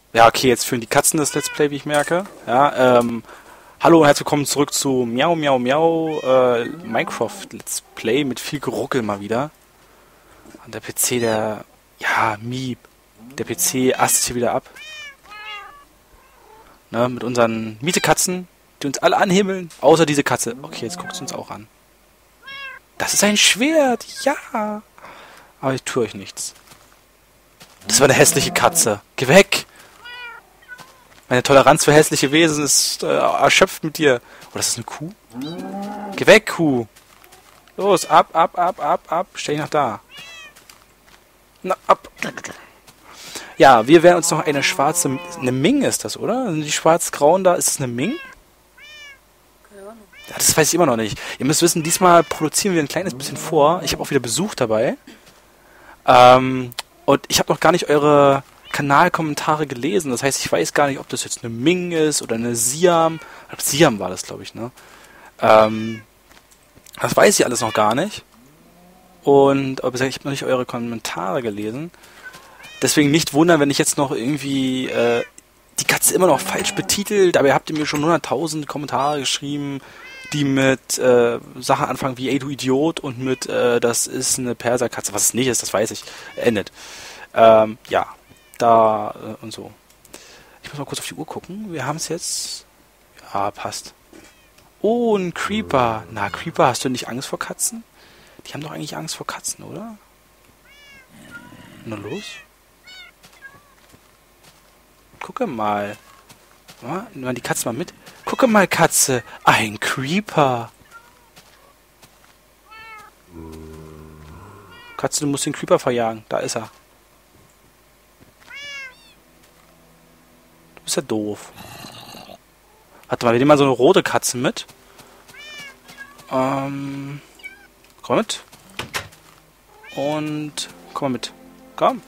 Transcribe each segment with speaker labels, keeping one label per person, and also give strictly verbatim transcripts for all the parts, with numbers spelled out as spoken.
Speaker 1: Ja, okay, jetzt führen die Katzen das Let's Play, wie ich merke. Ja, ähm, hallo und herzlich willkommen zurück zu Miau Miau Miau äh, Minecraft Let's Play mit viel Geruckel mal wieder. Und der P C, der, ja, Miep. Der P C astet hier wieder ab. Ne, mit unseren Mietekatzen, die uns alle anhimmeln, außer diese Katze. Okay, jetzt guckt sie uns auch an. Das ist ein Schwert, ja. Aber ich tue euch nichts. Das war eine hässliche Katze. Geh weg! Meine Toleranz für hässliche Wesen ist äh, erschöpft mit dir. Oh, das ist eine Kuh? Geh weg, Kuh! Los, ab, ab, ab, ab, ab. Stell dich nach da. Na, ab. Ja, wir werden uns noch eine schwarze... Eine Ming ist das, oder? Sind die schwarz-grauen da? Ist das eine Ming? Ja, das weiß ich immer noch nicht. Ihr müsst wissen, diesmal produzieren wir ein kleines bisschen vor. Ich habe auch wieder Besuch dabei. Ähm, und ich habe noch gar nicht eure Kanalkommentare gelesen. Das heißt, ich weiß gar nicht, ob das jetzt eine Ming ist oder eine Siam. Siam war das, glaube ich, ne? Ähm, das weiß ich alles noch gar nicht. Und aber ich habe noch nicht eure Kommentare gelesen. Deswegen nicht wundern, wenn ich jetzt noch irgendwie äh, die Katze immer noch falsch betitelt. Dabei habt ihr mir schon hunderttausend Kommentare geschrieben, die mit äh, Sachen anfangen wie ey du Idiot und mit äh, das ist eine Perserkatze. Was es nicht ist, das weiß ich. Endet. Ähm, ja, da äh, und so. Ich muss mal kurz auf die Uhr gucken. Wir haben es jetzt. Ja, passt. Oh, ein Creeper. Na, Creeper, hast du nicht Angst vor Katzen? Die haben doch eigentlich Angst vor Katzen, oder? Na los. Gucke mal. Ja, nimm die Katze mal mit. Gucke mal, Katze. Ein Creeper. Katze, du musst den Creeper verjagen. Da ist er. Du bist ja doof. Warte mal, wir nehmen mal so eine rote Katze mit. Ähm. Komm mal mit. Und. Komm mal mit. Komm.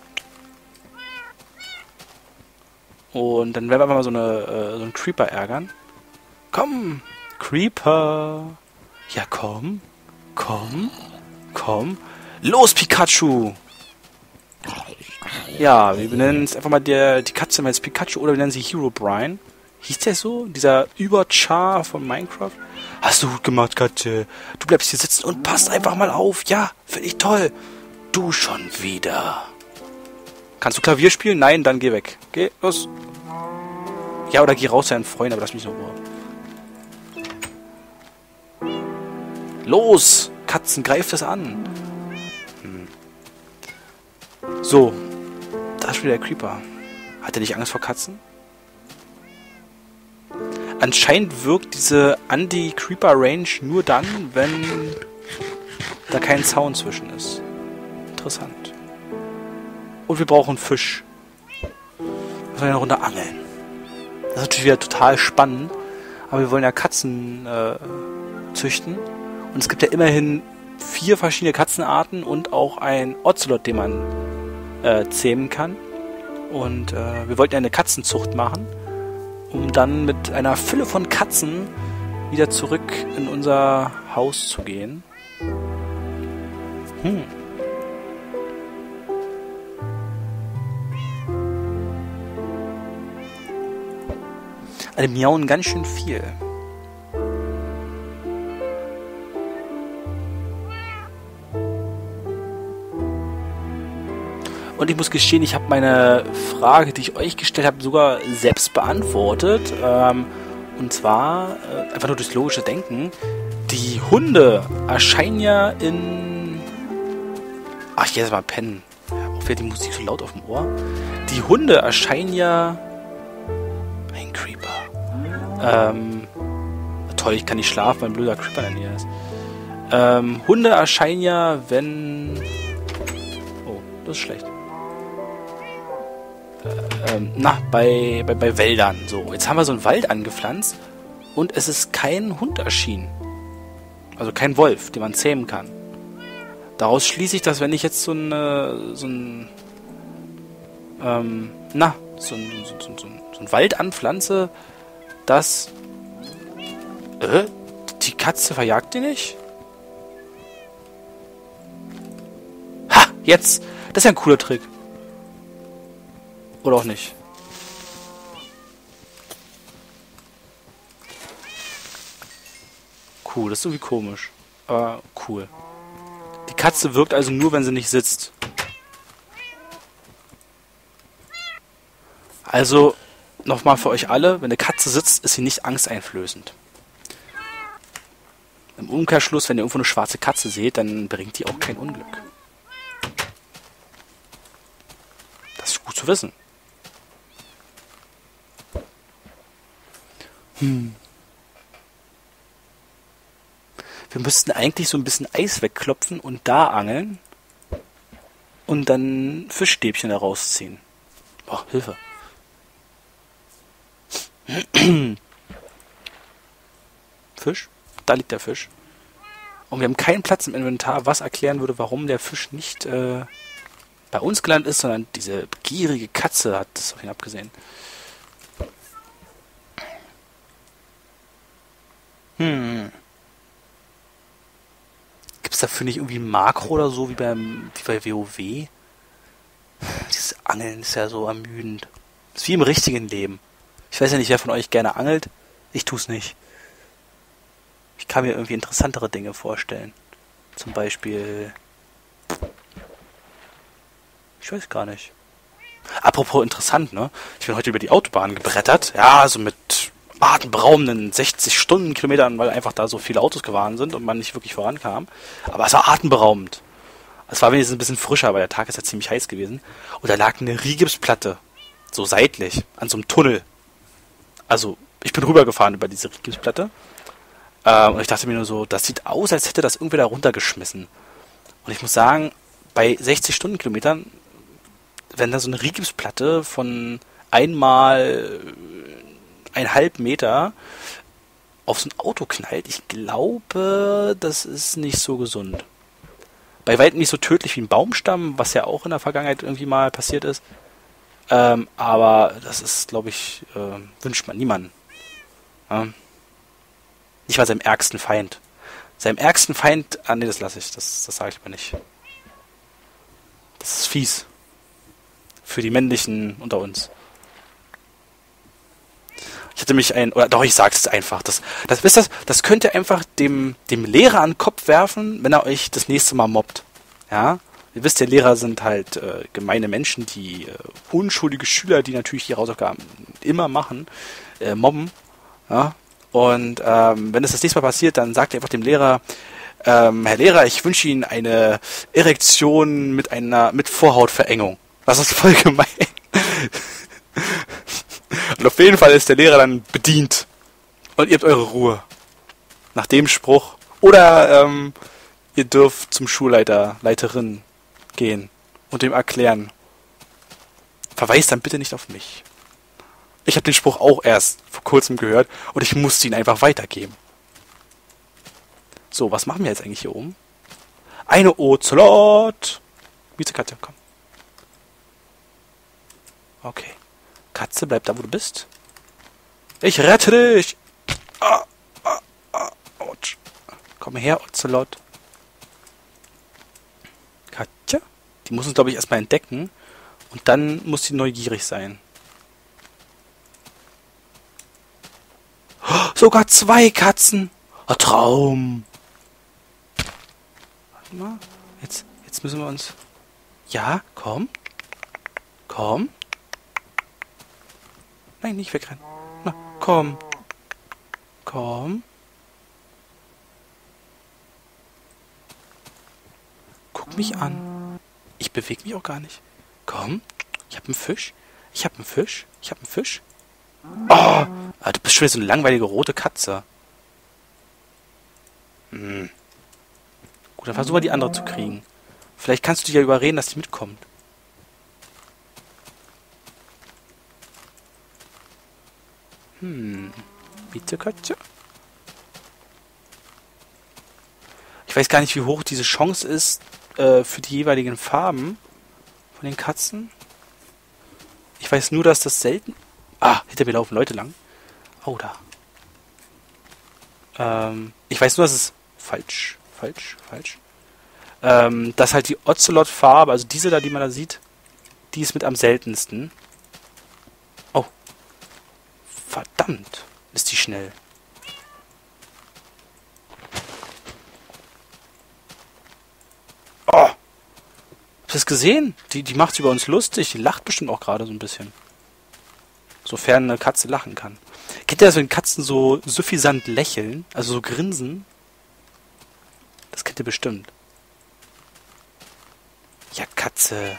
Speaker 1: Und dann werden wir mal so, eine, äh, so einen Creeper ärgern. Komm, Creeper. Ja, komm. Komm. Komm. Los, Pikachu. Ja, wir benennen es einfach mal der, die Katze mal jetzt Pikachu oder wir nennen sie Herobrine. Hieß der so? Dieser Überchar von Minecraft? Hast du gut gemacht, Katze. Du bleibst hier sitzen und passt einfach mal auf. Ja, finde ich toll. Du schon wieder. Kannst du Klavier spielen? Nein, dann geh weg. Geh, los. Ja, oder geh raus, deinen Freund, aber lass mich so Ruhe. Los! Katzen, greift es an. Hm. So. Da ist wieder der Creeper. Hat er nicht Angst vor Katzen? Anscheinend wirkt diese Anti-Creeper-Range nur dann, wenn da kein Zaun zwischen ist. Interessant. Und wir brauchen Fisch. Wir wollen eine Runde angeln. Das ist natürlich wieder total spannend. Aber wir wollen ja Katzen äh, züchten. Und es gibt ja immerhin vier verschiedene Katzenarten und auch ein Ocelot, den man äh, zähmen kann. Und äh, wir wollten ja eine Katzenzucht machen, um dann mit einer Fülle von Katzen wieder zurück in unser Haus zu gehen. Hm. Alle miauen ganz schön viel. Und ich muss gestehen, ich habe meine Frage, die ich euch gestellt habe, sogar selbst beantwortet. Ähm, und zwar äh, einfach nur durchs logische Denken. Die Hunde erscheinen ja in... Ach, ich gehe jetzt mal pennen. Auch wieder die Musik so laut auf dem Ohr. Die Hunde erscheinen ja... Ein Creeper. Ähm, toll, ich kann nicht schlafen, weil ein blöder Creeper in der Nähe ist. Ähm, Hunde erscheinen ja, wenn... Oh, das ist schlecht. Ähm, na, bei, bei, bei Wäldern. So, jetzt haben wir so einen Wald angepflanzt und es ist kein Hund erschienen. Also kein Wolf, den man zähmen kann. Daraus schließe ich, dass wenn ich jetzt so eine, so ein, ähm, na, so ein, so, so, so, so ein Wald anpflanze, dass, äh, die Katze verjagt die nicht? Ha, jetzt! Das ist ja ein cooler Trick. Oder auch nicht. Cool, das ist irgendwie komisch. Aber cool. Die Katze wirkt also nur, wenn sie nicht sitzt. Also, nochmal für euch alle, wenn eine Katze sitzt, ist sie nicht angsteinflößend. Im Umkehrschluss, wenn ihr irgendwo eine schwarze Katze seht, dann bringt die auch kein Unglück. Das ist gut zu wissen. Hm. Wir müssten eigentlich so ein bisschen Eis wegklopfen und da angeln und dann Fischstäbchen herausziehen. Boah, Hilfe. Fisch? Da liegt der Fisch. Und wir haben keinen Platz im Inventar, was erklären würde, warum der Fisch nicht äh, bei uns gelandet ist, sondern diese gierige Katze hat das auf ihn abgesehen. Hm. Gibt es dafür nicht irgendwie ein Makro oder so, wie, beim, wie bei WoW? Dieses Angeln ist ja so ermüdend. Ist wie im richtigen Leben. Ich weiß ja nicht, wer von euch gerne angelt. Ich tu's nicht. Ich kann mir irgendwie interessantere Dinge vorstellen. Zum Beispiel... Ich weiß gar nicht. Apropos interessant, ne? Ich bin heute über die Autobahn gebrettert. Ja, so mit atemberaubenden sechzig Stundenkilometern, weil einfach da so viele Autos gefahren sind und man nicht wirklich vorankam. Aber es war atemberaubend. Es war wenigstens ein bisschen frischer, weil der Tag ist ja ziemlich heiß gewesen. Und da lag eine Rigipsplatte, so seitlich, an so einem Tunnel. Also, ich bin rübergefahren über diese Rigipsplatte. Äh, und ich dachte mir nur so, das sieht aus, als hätte das irgendwer da runtergeschmissen. Und ich muss sagen, bei sechzig Stundenkilometern, wenn da so eine Rigipsplatte von einmal eineinhalb Meter auf so ein Auto knallt, ich glaube, das ist nicht so gesund. Bei weitem nicht so tödlich wie ein Baumstamm, was ja auch in der Vergangenheit irgendwie mal passiert ist. Ähm, aber das ist, glaube ich, äh, wünscht man niemanden. Ja? Nicht mal seinem ärgsten Feind. Seinem ärgsten Feind, ah nee, das lasse ich, das, das sage ich mal nicht. Das ist fies. Für die Männlichen unter uns. Ich hatte mich ein, oder doch, ich sag's einfach, das, das, wisst ihr, das könnt ihr einfach dem, dem Lehrer an den Kopf werfen, wenn er euch das nächste Mal mobbt. Ja? Ihr wisst ja, Lehrer sind halt äh, gemeine Menschen, die äh, unschuldige Schüler, die natürlich die Hausaufgaben immer machen, äh, mobben. Ja? Und ähm, wenn es das nächste Mal passiert, dann sagt ihr einfach dem Lehrer, ähm, Herr Lehrer, ich wünsche Ihnen eine Erektion mit einer mit Vorhautverengung. Das ist voll gemein. Und auf jeden Fall ist der Lehrer dann bedient. Und ihr habt eure Ruhe. Nach dem Spruch. Oder ähm, ihr dürft zum Schulleiter, Leiterin gehen und dem erklären. Verweist dann bitte nicht auf mich. Ich habe den Spruch auch erst vor kurzem gehört und ich musste ihn einfach weitergeben. So, was machen wir jetzt eigentlich hier oben? Eine Ozelot. Miezekatze, komm. Okay. Katze, bleib da, wo du bist. Ich rette dich. Ah, ah, ah, ouch. Komm her, Ozelot. Katze? Die muss uns, glaube ich, erstmal entdecken. Und dann muss sie neugierig sein. Oh, sogar zwei Katzen. Oh, Traum. Warte mal. Jetzt, jetzt müssen wir uns... Ja, komm. Komm. Nein, nicht wegrennen. Na, komm. Komm. Guck mich an. Ich bewege mich auch gar nicht. Komm. Ich hab einen Fisch. Ich hab einen Fisch. Ich hab einen Fisch. Oh, ah, du bist schon wieder so eine langweilige rote Katze. Hm. Gut, dann versuchen wir die andere zu kriegen. Vielleicht kannst du dich ja überreden, dass die mitkommt. Hm. Miezekatze? Ich weiß gar nicht, wie hoch diese Chance ist äh, für die jeweiligen Farben von den Katzen. Ich weiß nur, dass das selten... Ah, hinter mir laufen Leute lang. Oh, da. Ähm, ich weiß nur, dass es... Falsch, falsch, falsch. Ähm, dass halt die Ocelot-Farbe, also diese da, die man da sieht, die ist mit am seltensten. Oh. Verdammt, ist die schnell. Hast du das gesehen? Die, die macht sich über uns lustig. Die lacht bestimmt auch gerade so ein bisschen. Sofern eine Katze lachen kann. Kennt ihr das, wenn Katzen so suffisant lächeln? Also so grinsen? Das kennt ihr bestimmt. Ja, Katze.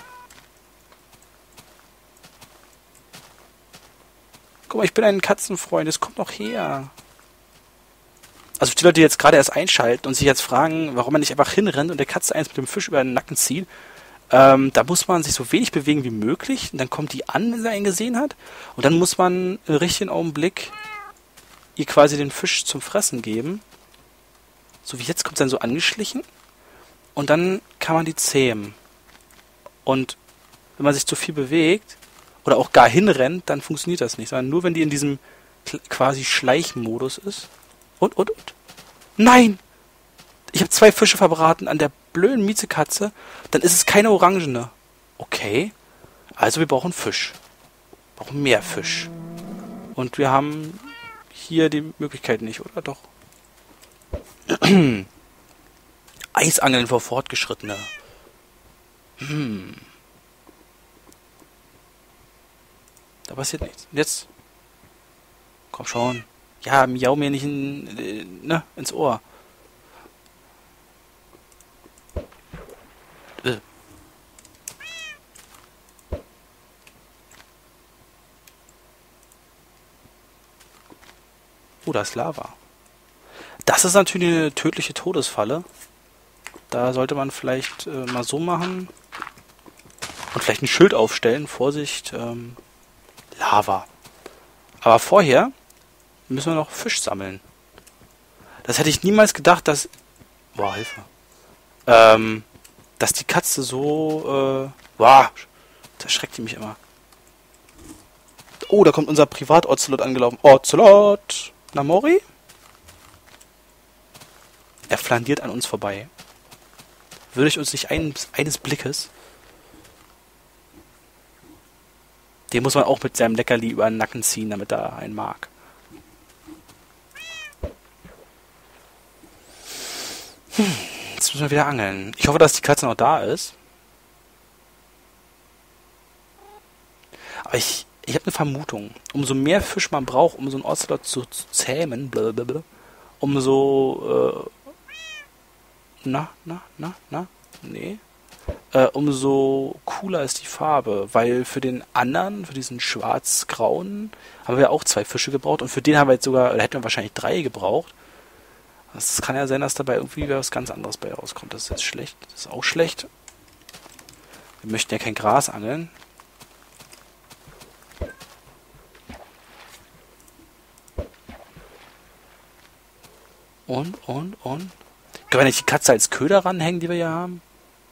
Speaker 1: Guck mal, ich bin ein Katzenfreund. Es kommt noch her. Also die Leute, die jetzt gerade erst einschalten und sich jetzt fragen, warum man nicht einfach hinrennt und der Katze eins mit dem Fisch über den Nacken zieht, ähm, da muss man sich so wenig bewegen wie möglich. Und dann kommt die an, wenn sie einen gesehen hat. Und dann muss man im richtigen Augenblick ihr quasi den Fisch zum Fressen geben. So wie jetzt kommt sie dann so angeschlichen. Und dann kann man die zähmen. Und wenn man sich zu viel bewegt oder auch gar hinrennt, dann funktioniert das nicht. Sondern nur, wenn die in diesem quasi Schleichmodus ist. Und, und, und. Nein! Ich habe zwei Fische verbraten an der blöden Miezekatze. Dann ist es keine orangene. Okay. Also wir brauchen Fisch. Wir brauchen mehr Fisch. Und wir haben hier die Möglichkeit nicht, oder doch? Eisangeln für Fortgeschrittene. Hm. Da passiert nichts. Und jetzt? Komm schon. Ja, miau mir nicht in, äh, ne, ins Ohr. Äh. Oh, da ist Lava. Das ist natürlich eine tödliche Todesfalle. Da sollte man vielleicht äh, mal so machen. Und vielleicht ein Schild aufstellen. Vorsicht, ähm, Lava. Aber vorher müssen wir noch Fisch sammeln. Das hätte ich niemals gedacht, dass... Boah, Hilfe. Ähm, dass die Katze so... Äh, boah, da erschreckt die mich immer. Oh, da kommt unser Privat-Ocelot angelaufen. Ocelot! Na, Mori? Er flandiert an uns vorbei. Würde ich uns nicht ein, eines Blickes... Den muss man auch mit seinem Leckerli über den Nacken ziehen, damit er einen mag. Hm, jetzt müssen wir wieder angeln. Ich hoffe, dass die Katze noch da ist. Aber ich, ich habe eine Vermutung. Umso mehr Fisch man braucht, um so einen Ocelot zu, zu zähmen, blablabla, umso... Äh, na, na, na, na, nee... Äh, umso cooler ist die Farbe, weil für den anderen, für diesen schwarz-grauen, haben wir auch zwei Fische gebraucht und für den haben wir jetzt sogar, oder hätten wir wahrscheinlich drei gebraucht. Es kann ja sein, dass dabei irgendwie was ganz anderes bei rauskommt. Das ist jetzt schlecht. Das ist auch schlecht. Wir möchten ja kein Gras angeln. Und, und, und. Können wir nicht die Katze als Köder ranhängen, die wir hier haben?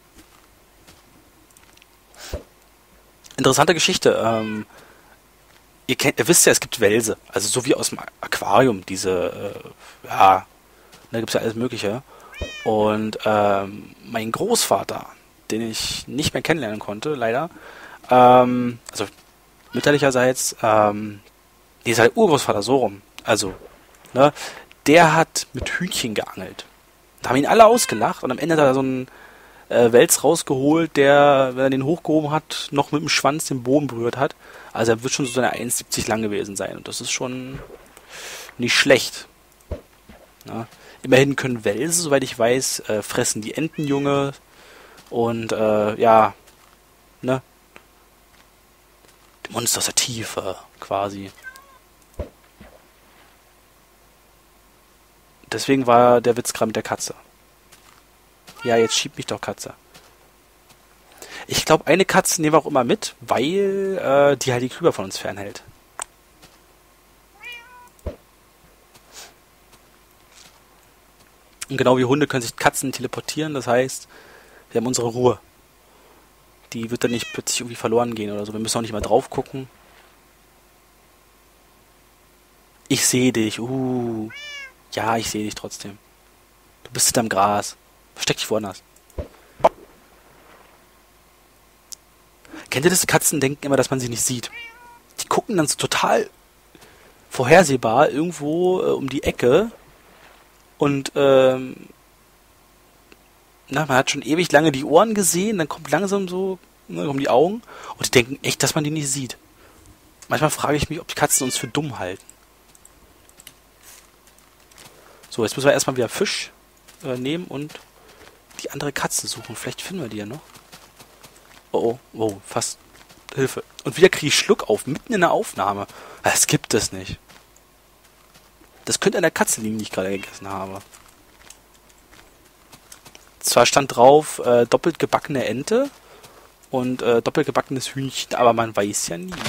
Speaker 1: Interessante Geschichte. Ähm, ihr, kennt, ihr wisst ja, es gibt Welse. Also so wie aus dem Aquarium. Diese, äh, ja, da gibt es ja alles Mögliche. Und ähm, mein Großvater, den ich nicht mehr kennenlernen konnte, leider, ähm, also mütterlicherseits, ähm, nee, ist halt Urgroßvater, so rum. Also, ne, der hat mit Hühnchen geangelt. Da haben ihn alle ausgelacht und am Ende hat er so einen äh, Wels rausgeholt, der, wenn er den hochgehoben hat, noch mit dem Schwanz den Boden berührt hat. Also er wird schon so seine eins siebzig lang gewesen sein und das ist schon nicht schlecht. Ja. Immerhin können Welse, soweit ich weiß, äh, fressen die Entenjunge und äh, ja, ne? Die Monster aus der Tiefe, quasi. Deswegen war der Witz gerade mit der Katze. Ja, jetzt schieb mich doch, Katze. Ich glaube, eine Katze nehmen wir auch immer mit, weil äh, die halt die Krüger von uns fernhält. Und genau wie Hunde können sich Katzen teleportieren, das heißt, wir haben unsere Ruhe. Die wird dann nicht plötzlich irgendwie verloren gehen oder so. Wir müssen auch nicht mal drauf gucken. Ich sehe dich. Uh. Ja, ich sehe dich trotzdem. Du bist hinterm Gras. Versteck dich woanders. Kennt ihr das? Katzen denken immer, dass man sie nicht sieht. Die gucken dann so total vorhersehbar irgendwo äh, um die Ecke und ähm, na, man hat schon ewig lange die Ohren gesehen, dann kommt langsam so, ne, kommen die Augen und die denken echt, dass man die nicht sieht. Manchmal frage ich mich, ob die Katzen uns für dumm halten. So, jetzt müssen wir erstmal wieder Fisch äh, nehmen und die andere Katze suchen. Vielleicht finden wir die ja noch. Oh, oh, oh, fast. Hilfe. Und wieder kriege ich Schluck auf, mitten in der Aufnahme. Das gibt es nicht. Das könnte an der Katze liegen, die ich gerade gegessen habe. Zwar stand drauf, äh, doppelt gebackene Ente und äh, doppelt gebackenes Hühnchen, aber man weiß ja nie,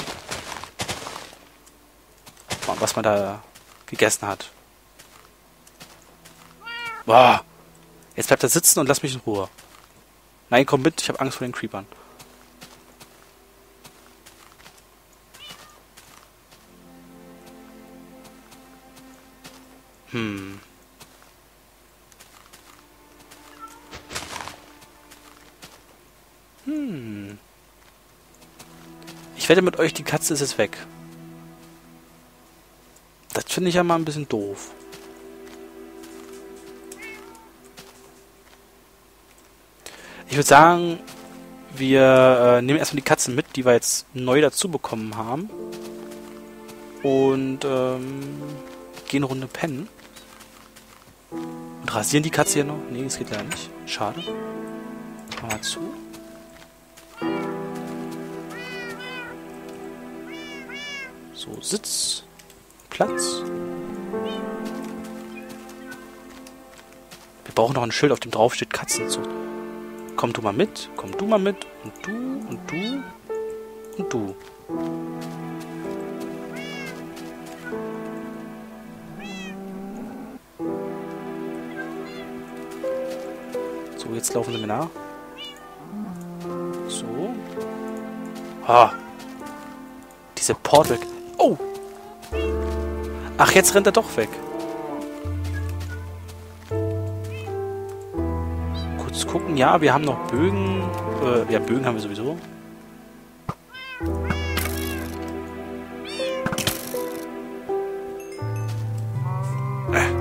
Speaker 1: was man da gegessen hat. Boah. Jetzt bleibt er sitzen und lass mich in Ruhe. Nein, komm mit, ich habe Angst vor den Creepern. Hm. Hm. Ich wette mit euch, die Katze ist jetzt weg. Das finde ich ja mal ein bisschen doof. Ich würde sagen, wir äh, nehmen erstmal die Katzen mit, die wir jetzt neu dazu bekommen haben. Und ähm, gehen eine Runde pennen. Und rasieren die Katze hier noch? Nee, das geht leider nicht. Schade. Machen wir zu. So, Sitz. Platz. Wir brauchen noch ein Schild, auf dem drauf steht Katzenzucht. Komm du mal mit, komm du mal mit. Und du, und du, und du. So, jetzt laufen sie mir nach. So. Ah. Diese Portal. Oh! Ach, jetzt rennt er doch weg. Kurz gucken. Ja, wir haben noch Bögen. Äh, ja, Bögen haben wir sowieso. Äh.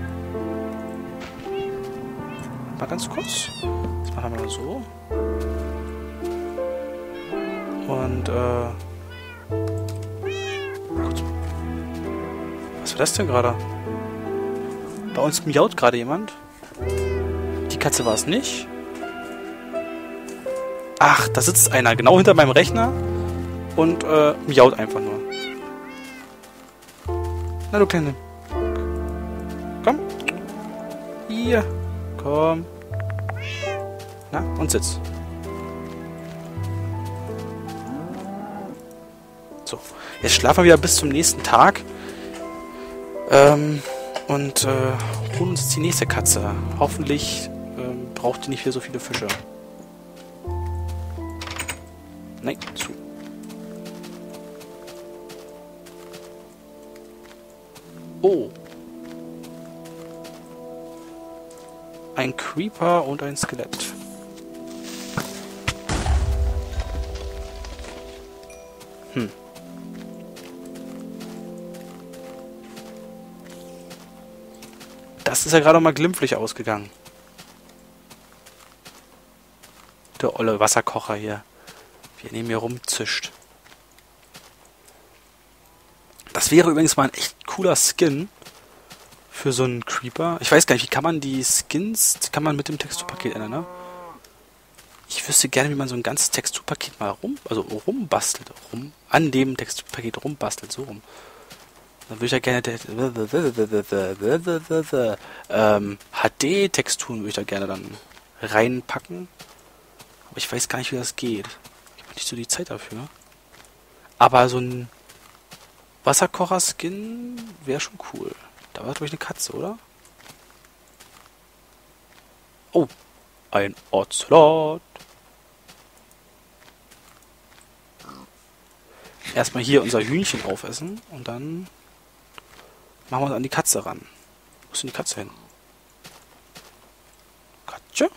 Speaker 1: Mal ganz kurz. Das machen wir mal so. Und, äh... kurz. Was war das denn gerade? Bei uns miaut gerade jemand. Die Katze war es nicht. Ach, da sitzt einer genau hinter meinem Rechner und äh, miaut einfach nur. Na du Kleine. Komm. Hier. Komm. Na, und sitz. So, jetzt schlafen wir wieder bis zum nächsten Tag. Ähm, und äh, holen uns die nächste Katze. Hoffentlich ähm, braucht die nicht wieder so viele Fische. Nein, zu. Oh. Ein Creeper und ein Skelett. Hm. Das ist ja gerade mal glimpflich ausgegangen. Der olle Wasserkocher hier. Wie er neben mir rumzischt. Das wäre übrigens mal ein echt cooler Skin für so einen Creeper. Ich weiß gar nicht, wie kann man die Skins, kann man mit dem Texturpaket ändern, ne? Ich wüsste gerne, wie man so ein ganzes Texturpaket mal rum, also rumbastelt, rum, an dem Texturpaket rumbastelt, so rum. Dann würde ich ja gerne ähm, H D-Texturen würde ich da gerne dann reinpacken. Aber ich weiß gar nicht, wie das geht. Ich habe nicht so die Zeit dafür. Aber so ein Wasserkocher-Skin wäre schon cool. Da war, glaube ich, eine Katze, oder? Oh, ein Ocelot. Erstmal hier unser Hühnchen aufessen und dann machen wir uns an die Katze ran. Wo ist denn die Katze hin? Katze?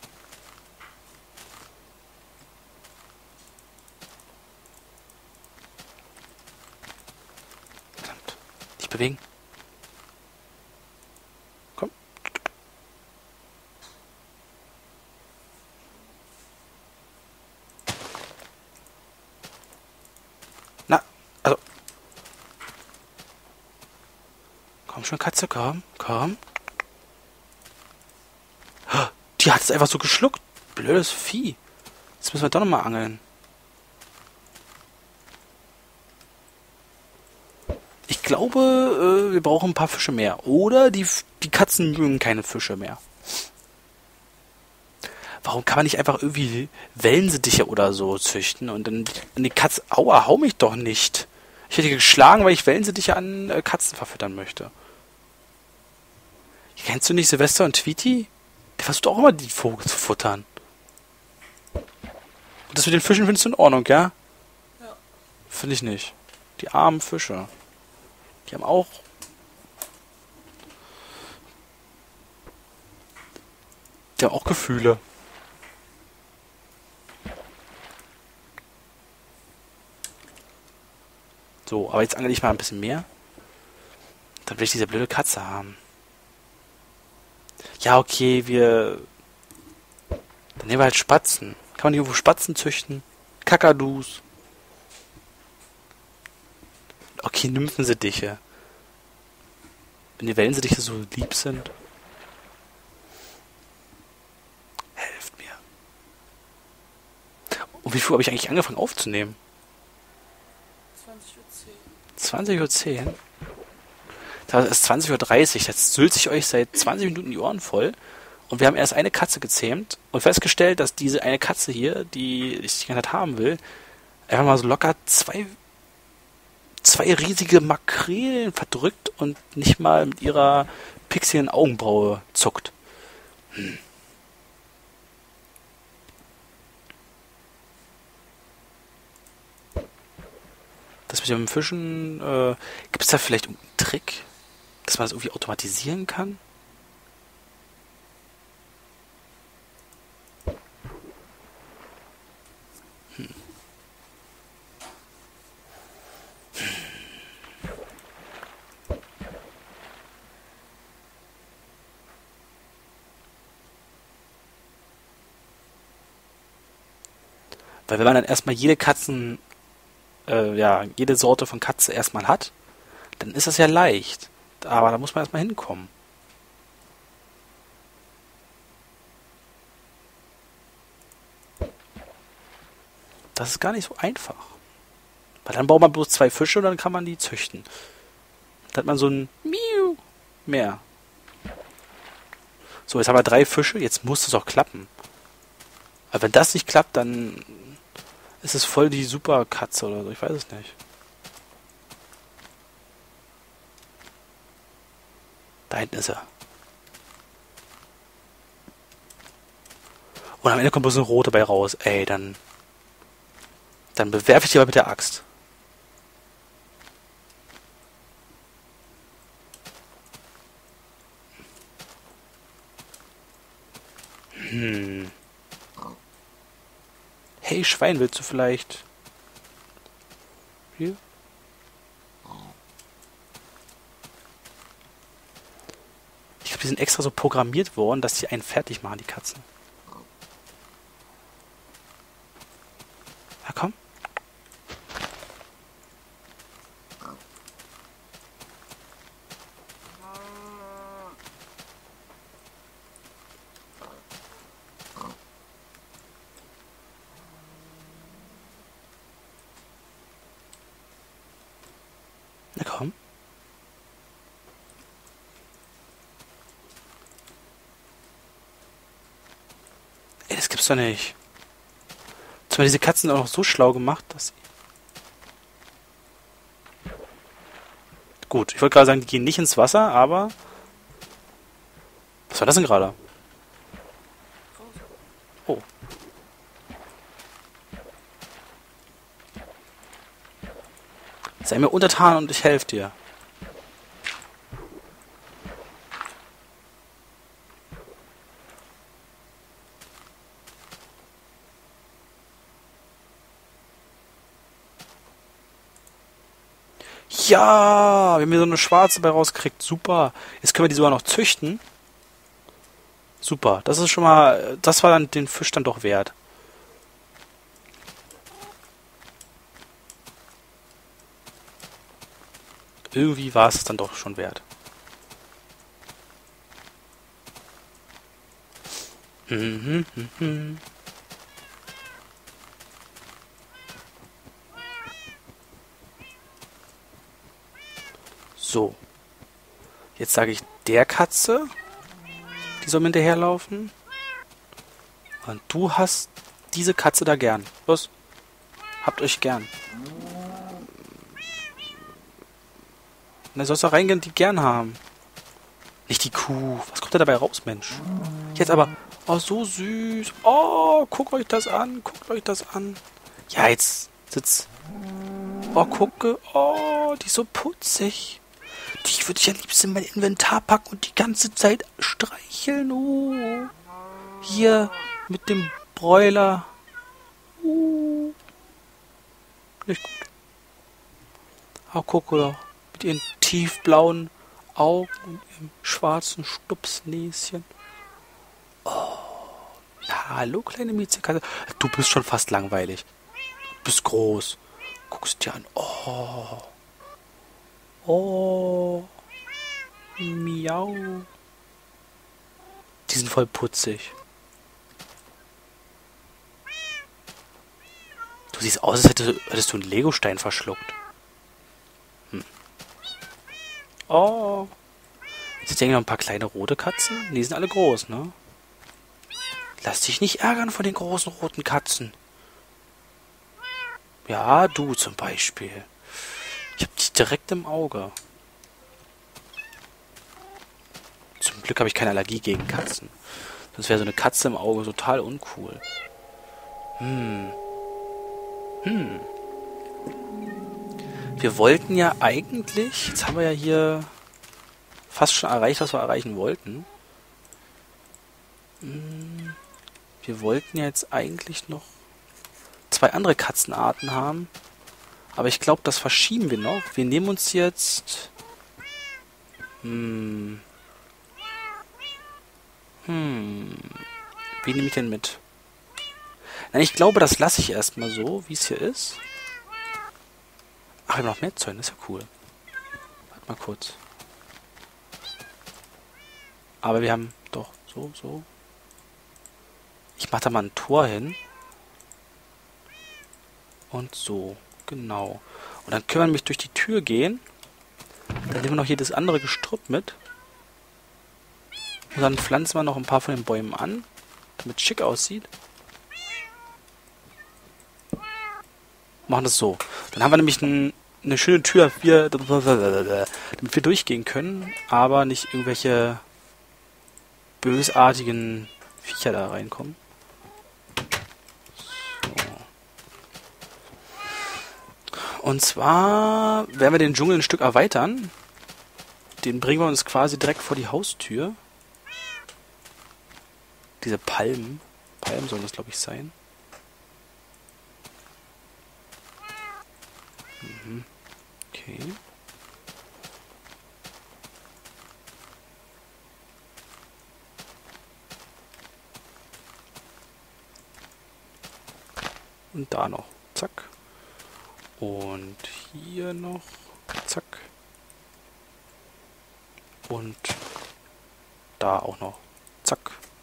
Speaker 1: Verdammt. Nicht bewegen. Komm. Komm schon, Katze, komm, komm. Die hat es einfach so geschluckt. Blödes Vieh. Jetzt müssen wir doch nochmal angeln. Ich glaube, äh, wir brauchen ein paar Fische mehr. Oder die, die Katzen mögen keine Fische mehr. Warum kann man nicht einfach irgendwie Wellensittiche oder so züchten und dann an die Katze... Aua, hau mich doch nicht. Ich hätte geschlagen, weil ich Wellensittiche an äh, Katzen verfüttern möchte. Kennst du nicht Silvester und Tweety? Der versucht auch immer, die Vogel zu futtern. Und das mit den Fischen findest du in Ordnung, ja?
Speaker 2: Ja.
Speaker 1: Finde ich nicht. Die armen Fische. Die haben auch... Die haben auch Gefühle. So, aber jetzt angel ich mal ein bisschen mehr. Dann will ich diese blöde Katze haben. Ja, okay, wir... Dann nehmen wir halt Spatzen. Kann man irgendwo Spatzen züchten? Kakadus. Okay, Nymphensittiche. Wenn die Wellensittiche so lieb sind. Helft mir. Und wie viel habe ich eigentlich angefangen aufzunehmen?
Speaker 2: zwanzig Uhr zehn.
Speaker 1: zwanzig Uhr zehn? Das ist zwanzig Uhr dreißig. Jetzt sülzt sich euch seit zwanzig Minuten die Ohren voll. Und wir haben erst eine Katze gezähmt und festgestellt, dass diese eine Katze hier, die ich die ganze Zeit haben will, einfach mal so locker zwei, zwei riesige Makrelen verdrückt und nicht mal mit ihrer pixigen Augenbraue zuckt. Hm. Das mit dem Fischen, äh, gibt es da vielleicht einen Trick, dass man das irgendwie automatisieren kann? Hm. Weil wenn man dann erstmal jede Katzen, äh, ja, jede Sorte von Katze erstmal hat, dann ist das ja leicht. Aber da muss man erstmal hinkommen. Das ist gar nicht so einfach. Weil dann braucht man bloß zwei Fische und dann kann man die züchten. Dann hat man so ein Miau mehr. So, jetzt haben wir drei Fische, jetzt muss es auch klappen. Aber wenn das nicht klappt, dann ist es voll die Superkatze oder so, ich weiß es nicht. Da hinten ist er. Und am Ende kommt bloß eine rote bei raus. Ey, dann... Dann bewerfe ich die mal mit der Axt. Hm. Hey, Schwein, willst du vielleicht... Hier? Ich glaube, die sind extra so programmiert worden, dass die einen fertig machen, die Katzen. Na komm. Na komm. Ey, das gibt's doch nicht. Zumal diese Katzen auch noch so schlau gemacht, dass sie... Gut, ich wollte gerade sagen, die gehen nicht ins Wasser, aber... Was war das denn gerade? Oh. Sei mir untertan und ich helfe dir. Ja, wir haben hier so eine schwarze bei rausgekriegt. Super. Jetzt können wir die sogar noch züchten. Super. Das ist schon mal, das war dann den Fisch dann doch wert. Irgendwie war es dann doch schon wert. Mhm, mhm, mhm. So. Jetzt sage ich der Katze, die soll mir hinterherlaufen. Und du hast diese Katze da gern. Los, habt euch gern. Und dann sollst du reingehen und die gern haben. Nicht die Kuh. Was kommt da dabei raus, Mensch? Jetzt aber. Oh, so süß. Oh, guckt euch das an. Guckt euch das an. Ja, jetzt sitzt. Oh, gucke. Oh, die ist so putzig. Die würde ich am liebsten in mein Inventar packen und die ganze Zeit streicheln. Oh. Hier mit dem Broiler. Uh. Nicht gut. Oh, gucke doch. Mit ihren tiefblauen Augen und ihrem schwarzen Stupsnäschen. Oh. Na, hallo, kleine Miezekatze. Du bist schon fast langweilig. Du bist groß. Guckst dir an. Oh. Oh. Miau. Die sind voll putzig. Du siehst aus, als hättest du, hättest du einen Legostein verschluckt. Hm. Oh. Sind hier noch ein paar kleine rote Katzen? Die sind alle groß, ne? Lass dich nicht ärgern von den großen roten Katzen. Ja, du zum Beispiel. Ich hab dich direkt im Auge. Zum Glück habe ich keine Allergie gegen Katzen. Sonst wäre so eine Katze im Auge total uncool. Hm. Hm. Wir wollten ja eigentlich... Jetzt haben wir ja hier fast schon erreicht, was wir erreichen wollten. Hm. Wir wollten ja jetzt eigentlich noch zwei andere Katzenarten haben. Aber ich glaube, das verschieben wir noch. Wir nehmen uns jetzt... Hm... Hm. Wie nehme ich denn mit? Nein, ich glaube, das lasse ich erstmal so, wie es hier ist. Ach, wir haben noch mehr Zäune, das ist ja cool. Warte mal kurz. Aber wir haben doch so, so. Ich mache da mal ein Tor hin. Und so, genau. Und dann können wir nämlich durch die Tür gehen. Dann nehmen wir noch hier das andere Gestrüpp mit. Und dann pflanzen wir noch ein paar von den Bäumen an, damit es schick aussieht. Machen das so. Dann haben wir nämlich ein, eine schöne Tür, wir, damit wir durchgehen können, aber nicht irgendwelche bösartigen Viecher da reinkommen. So. Und zwar werden wir den Dschungel ein Stück erweitern. Den bringen wir uns quasi direkt vor die Haustür. Diese Palmen. Palmen sollen das, glaube ich, sein. Mhm. Okay. Und da noch. Zack. Und hier noch. Zack. Und da auch noch. Zack.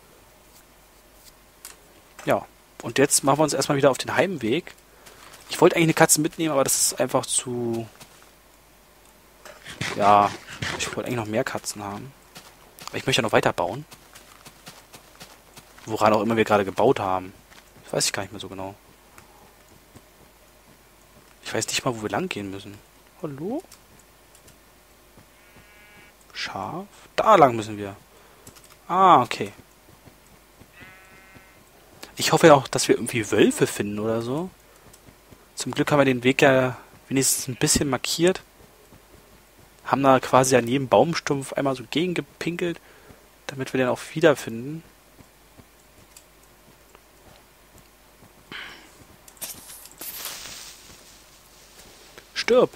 Speaker 1: Ja, und jetzt machen wir uns erstmal wieder auf den Heimweg. Ich wollte eigentlich eine Katze mitnehmen, aber das ist einfach zu... Ja, ich wollte eigentlich noch mehr Katzen haben. Aber ich möchte ja noch weiter bauen. Woran auch immer wir gerade gebaut haben. Das weiß ich gar nicht mehr so genau. Ich weiß nicht mal, wo wir lang gehen müssen. Hallo? Schaf? Da lang müssen wir. Ah, okay. Ich hoffe ja auch, dass wir irgendwie Wölfe finden oder so. Zum Glück haben wir den Weg ja wenigstens ein bisschen markiert. Haben da quasi an jedem Baumstumpf einmal so gegengepinkelt, damit wir den auch wiederfinden. Stirb!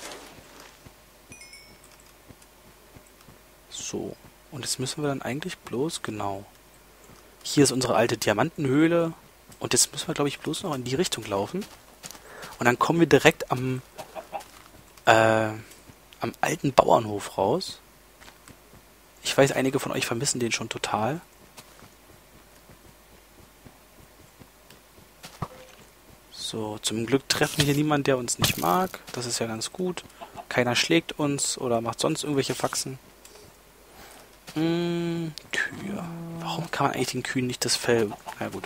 Speaker 1: So. Und jetzt müssen wir dann eigentlich bloß, genau. Hier ist unsere alte Diamantenhöhle. Und jetzt müssen wir, glaube ich, bloß noch in die Richtung laufen. Und dann kommen wir direkt am, äh, am alten Bauernhof raus. Ich weiß, einige von euch vermissen den schon total. So, zum Glück treffen wir hier niemanden, der uns nicht mag. Das ist ja ganz gut. Keiner schlägt uns oder macht sonst irgendwelche Faxen. Hm, Kühe. Warum kann man eigentlich den Kühen nicht das Fell... Na gut.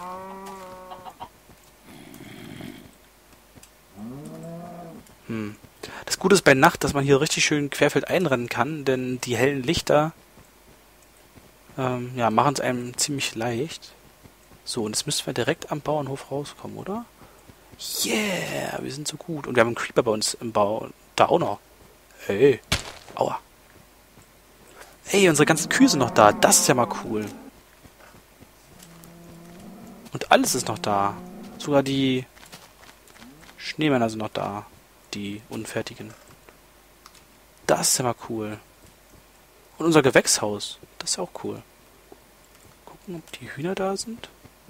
Speaker 1: Hm. Das Gute ist bei Nacht, dass man hier richtig schön querfeld einrennen kann, denn die hellen Lichter ähm, ja, machen es einem ziemlich leicht. So, und jetzt müssten wir direkt am Bauernhof rauskommen, oder? Yeah, wir sind so gut. Und wir haben einen Creeper bei uns im Bau. Da auch noch. Hey. Aua. Hey, unsere ganzen Kühe sind noch da. Das ist ja mal cool. Und alles ist noch da. Sogar die Schneemänner sind noch da. Die unfertigen. Das ist ja mal cool. Und unser Gewächshaus. Das ist ja auch cool. Gucken, ob die Hühner da sind.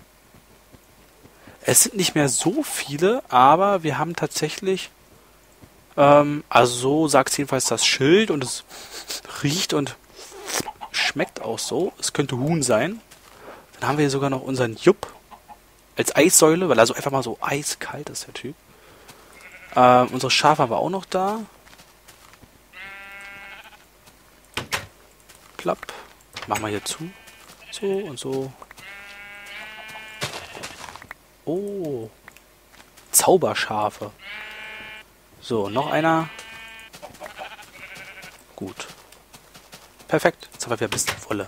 Speaker 1: Es sind nicht mehr so viele, aber wir haben tatsächlich, ähm, also so sagt es jedenfalls das Schild und es riecht und schmeckt auch so. Es könnte Huhn sein. Dann haben wir hier sogar noch unseren Jupp als Eissäule, weil er so einfach mal so eiskalt ist, der Typ. Ähm, unsere Schafe haben wir auch noch da. Plapp. Machen wir hier zu. So und so. Oh. Zauberschafe. So, noch einer. Gut. Perfekt. Jetzt haben wir wieder ein bisschen Wolle.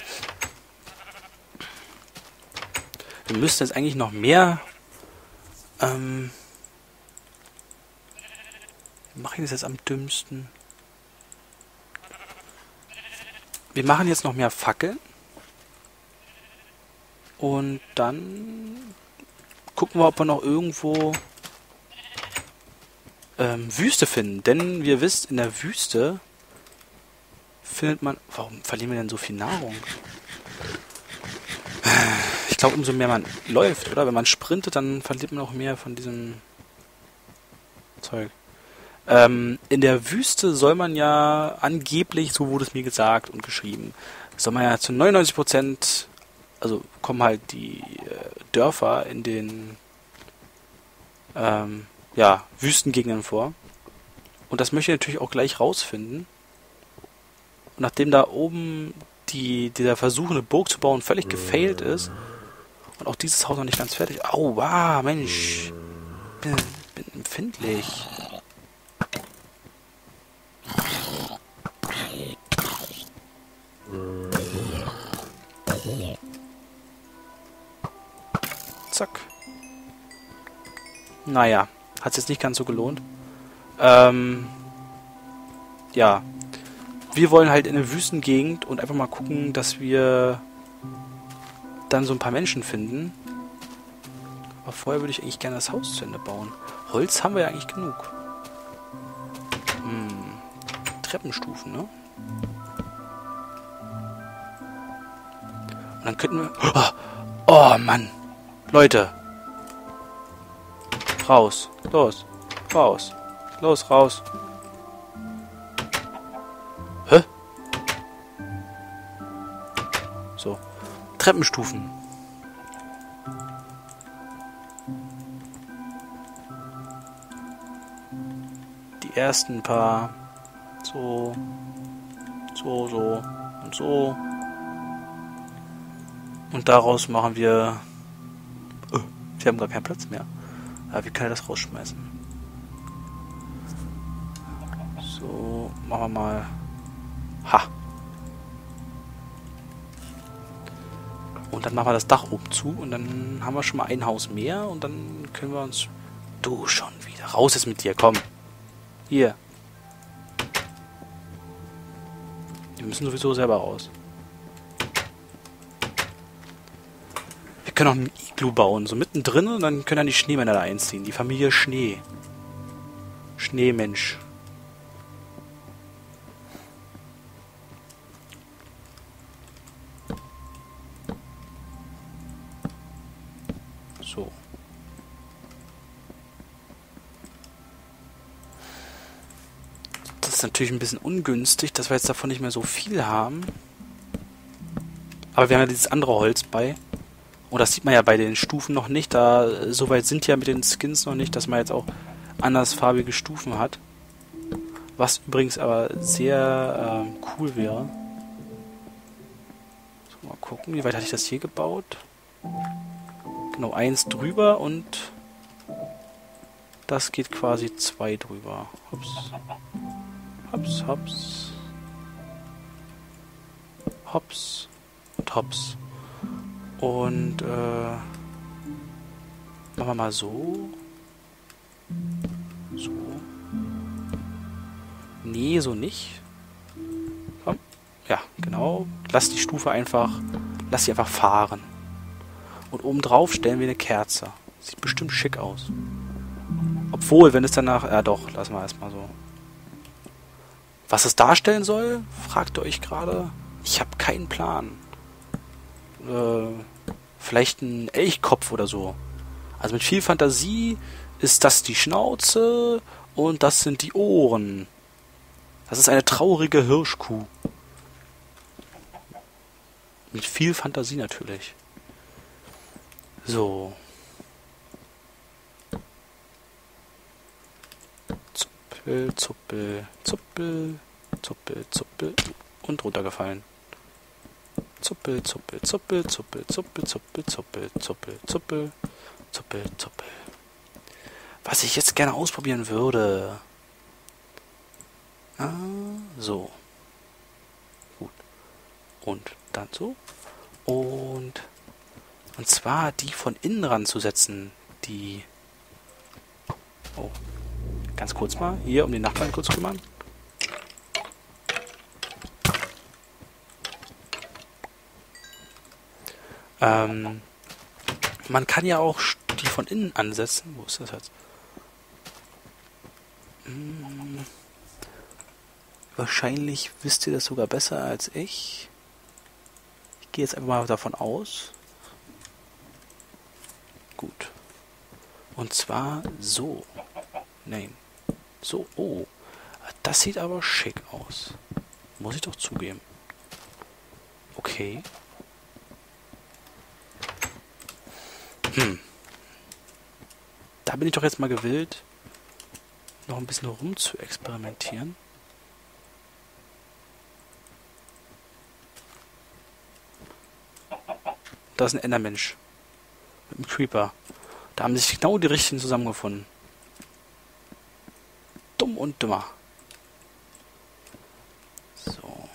Speaker 1: Wir müssten jetzt eigentlich noch mehr... Ähm... Wie mache ich das jetzt am dümmsten? Wir machen jetzt noch mehr Fackeln. Und dann gucken wir, ob wir noch irgendwo ähm, Wüste finden. Denn wir wisst, in der Wüste findet man... Warum verlieren wir denn so viel Nahrung? Ich glaube, umso mehr man läuft, oder? Wenn man sprintet, dann verliert man auch mehr von diesem Zeug. Ähm, in der Wüste soll man ja angeblich, so wurde es mir gesagt und geschrieben, soll man ja zu neunundneunzig Prozent, also kommen halt die äh, Dörfer in den ähm, ja, Wüstengegenden vor. Und das möchte ich natürlich auch gleich rausfinden. Und nachdem da oben die, dieser Versuch, eine Burg zu bauen, völlig gefailt ist und auch dieses Haus noch nicht ganz fertig. Au, wow, Mensch. Bin, bin empfindlich. Zack. Naja, hat es jetzt nicht ganz so gelohnt. Ähm, ja. Wir wollen halt in eine Wüstengegend und einfach mal gucken, dass wir dann so ein paar Menschen finden. Aber vorher würde ich eigentlich gerne das Haus zu Ende bauen. Holz haben wir ja eigentlich genug. Hm. Treppenstufen, ne? Und dann könnten wir... Oh, oh Mann. Leute. Raus. Los. Raus. Los, raus. Hä? So. Treppenstufen. Die ersten paar. So. So, so. Und so. Und daraus machen wir... Oh, wir haben gar keinen Platz mehr. Aber wie kann ich das rausschmeißen? So, machen wir mal... Ha! Und dann machen wir das Dach oben zu und dann haben wir schon mal ein Haus mehr und dann können wir uns... Du schon wieder. Raus ist mit dir, komm. Hier. Wir müssen sowieso selber raus. Wir können auch einen Iglu bauen, so mittendrin, und dann können dann die Schneemänner da einziehen. Die Familie Schnee. Schneemensch. So. Das ist natürlich ein bisschen ungünstig, dass wir jetzt davon nicht mehr so viel haben. Aber wir haben ja dieses andere Holz bei. Und das sieht man ja bei den Stufen noch nicht. Da äh, so weit sind ja mit den Skins noch nicht, dass man jetzt auch andersfarbige Stufen hat. Was übrigens aber sehr ähm, cool wäre. So, mal gucken, wie weit hatte ich das hier gebaut? Genau, eins drüber und das geht quasi zwei drüber. Hops. Hops, hops. Hops und hops. Und äh, machen wir mal so. So. Nee, so nicht. Komm. Ja, genau. Lass die Stufe einfach, lass sie einfach fahren. Und obendrauf stellen wir eine Kerze. Sieht bestimmt schick aus. Obwohl, wenn es danach... Ja doch, lassen wir erstmal so. Was es darstellen soll, fragt ihr euch gerade. Ich habe keinen Plan. Äh, vielleicht ein Elchkopf oder so. Also mit viel Fantasie ist das die Schnauze und das sind die Ohren. Das ist eine traurige Hirschkuh. Mit viel Fantasie natürlich. So. Zuppel, zuppel, zuppel, zuppel, zuppel und runtergefallen. Zuppel, zuppel, zuppel, zuppel, zuppel, zuppel, zuppel, zuppel, zuppel, zuppel, zuppel. Was ich jetzt gerne ausprobieren würde. Ah, so. Gut. Und dann so. Und und zwar die von innen ranzusetzen. Die. Oh. Ganz kurz mal. Hier um den Nachbarn kurz kümmern. Ähm. Man kann ja auch die von innen ansetzen. Wo ist das jetzt? Hm. Wahrscheinlich wisst ihr das sogar besser als ich. Ich gehe jetzt einfach mal davon aus. Gut. Und zwar so. Nein. So. Oh. Das sieht aber schick aus. Muss ich doch zugeben. Okay. Hm. Da bin ich doch jetzt mal gewillt, noch ein bisschen rum zu experimentieren. Da ist ein Endermensch. Mit einem Creeper. Da haben sich genau die richtigen zusammengefunden. Dumm und dümmer. So.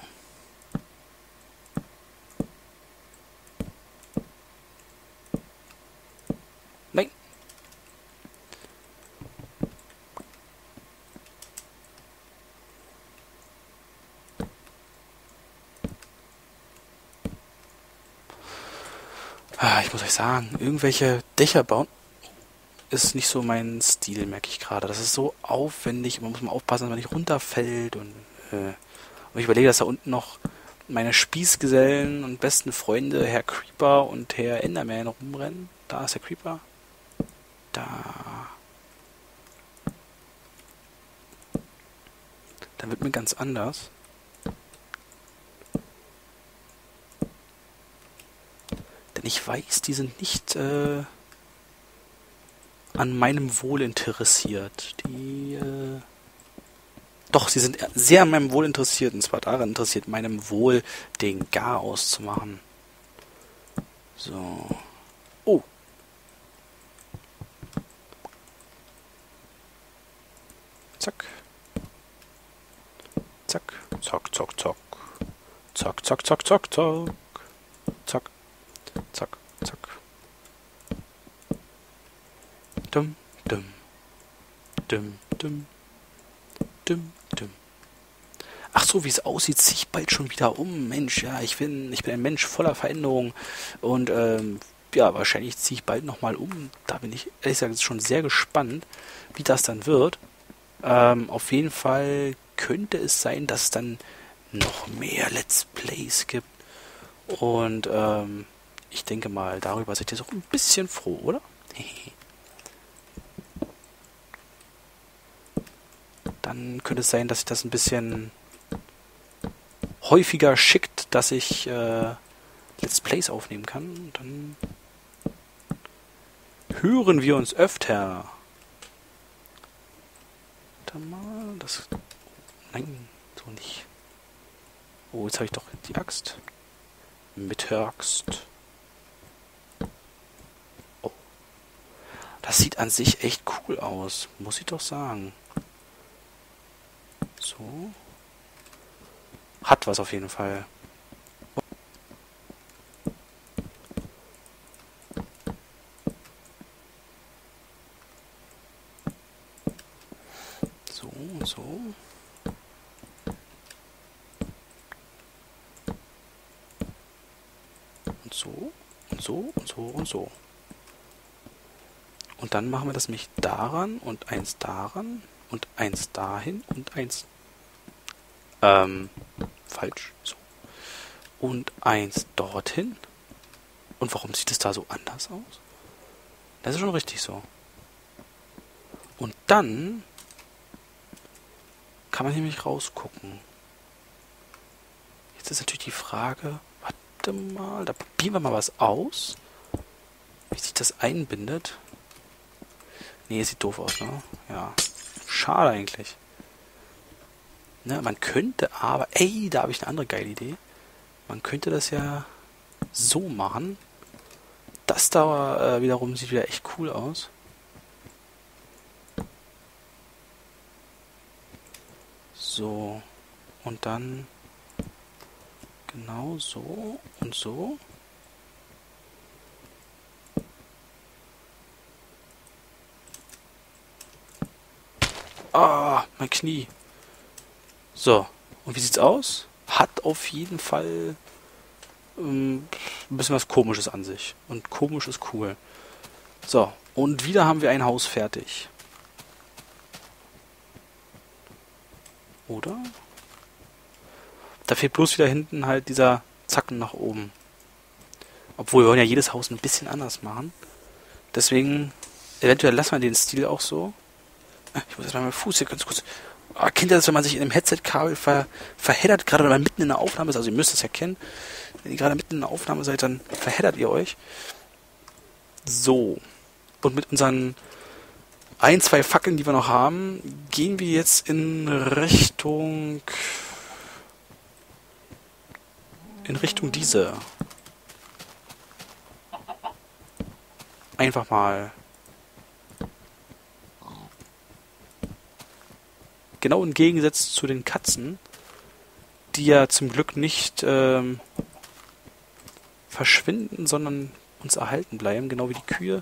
Speaker 1: Nein. Ah, ich muss euch sagen, irgendwelche Dächer bauen ist nicht so mein Stil, merke ich gerade. Das ist so aufwendig, man muss mal aufpassen, dass man nicht runterfällt und, äh, und ich überlege, dass da unten noch meine Spießgesellen und besten Freunde, Herr Creeper und Herr Enderman rumrennen. Da ist der Creeper. Da. Dann wird mir ganz anders. Denn ich weiß, die sind nicht äh, an meinem Wohl interessiert. Die, äh, doch, sie sind sehr an meinem Wohl interessiert. Und zwar daran interessiert, meinem Wohl den Gar auszumachen. So. Oh. Zack. Zack. Zack, zack, zack. Zack, zack, zack, zack, zack. Zack. Zack, zack. Dum, dum. Dum, dum. Dum, dum. Ach so, wie es aussieht, ziehe ich bald schon wieder um. Mensch, ja, ich bin, ich bin ein Mensch voller Veränderung. Und ähm, ja, wahrscheinlich ziehe ich bald nochmal um. Da bin ich, ehrlich gesagt, schon sehr gespannt, wie das dann wird. Ähm, auf jeden Fall könnte es sein, dass es dann noch mehr Let's Plays gibt. Und ähm, ich denke mal, darüber seid ihr auch ein bisschen froh, oder? Dann könnte es sein, dass sich das ein bisschen häufiger schickt, dass ich äh, Let's Plays aufnehmen kann. Und dann hören wir uns öfter. Warte mal, das... Nein, so nicht. Oh, jetzt habe ich doch die Axt. Mit der Axt. Oh. Das sieht an sich echt cool aus, muss ich doch sagen. So. Hat was auf jeden Fall. So und so. Und so und so und so und so. Und dann machen wir das nämlich daran und eins daran und eins dahin und eins. Ähm, falsch. So. Und eins dorthin. Und warum sieht es da so anders aus? Das ist schon richtig so. Und dann kann man nämlich rausgucken. Jetzt ist natürlich die Frage, warte mal, da probieren wir mal was aus. Wie sich das einbindet. Nee, sieht doof aus, ne? Ja. Schade eigentlich. Ne, man könnte aber... Ey, da habe ich eine andere geile Idee. Man könnte das ja so machen. Das da äh, wiederum sieht wieder echt cool aus. So. Und dann... Genau so und so. Ah, mein Knie. So, und wie sieht's aus? Hat auf jeden Fall ähm, ein bisschen was Komisches an sich. Und komisch ist cool. So, und wieder haben wir ein Haus fertig. Oder? Da fehlt bloß wieder hinten halt dieser Zacken nach oben. Obwohl, wir wollen ja jedes Haus ein bisschen anders machen. Deswegen, eventuell lassen wir den Stil auch so. Ich muss jetzt mal meinen Fuß hier ganz kurz... Oh, kennt ihr das, wenn man sich in einem Headset-Kabel ver, verheddert, gerade wenn man mitten in der Aufnahme ist? Also ihr müsst es ja kennen. Wenn ihr gerade mitten in der Aufnahme seid, dann verheddert ihr euch. So. Und mit unseren ein, zwei Fackeln, die wir noch haben, gehen wir jetzt in Richtung... In Richtung diese. Einfach mal... Genau im Gegensatz zu den Katzen, die ja zum Glück nicht ähm, verschwinden, sondern uns erhalten bleiben, genau wie die Kühe.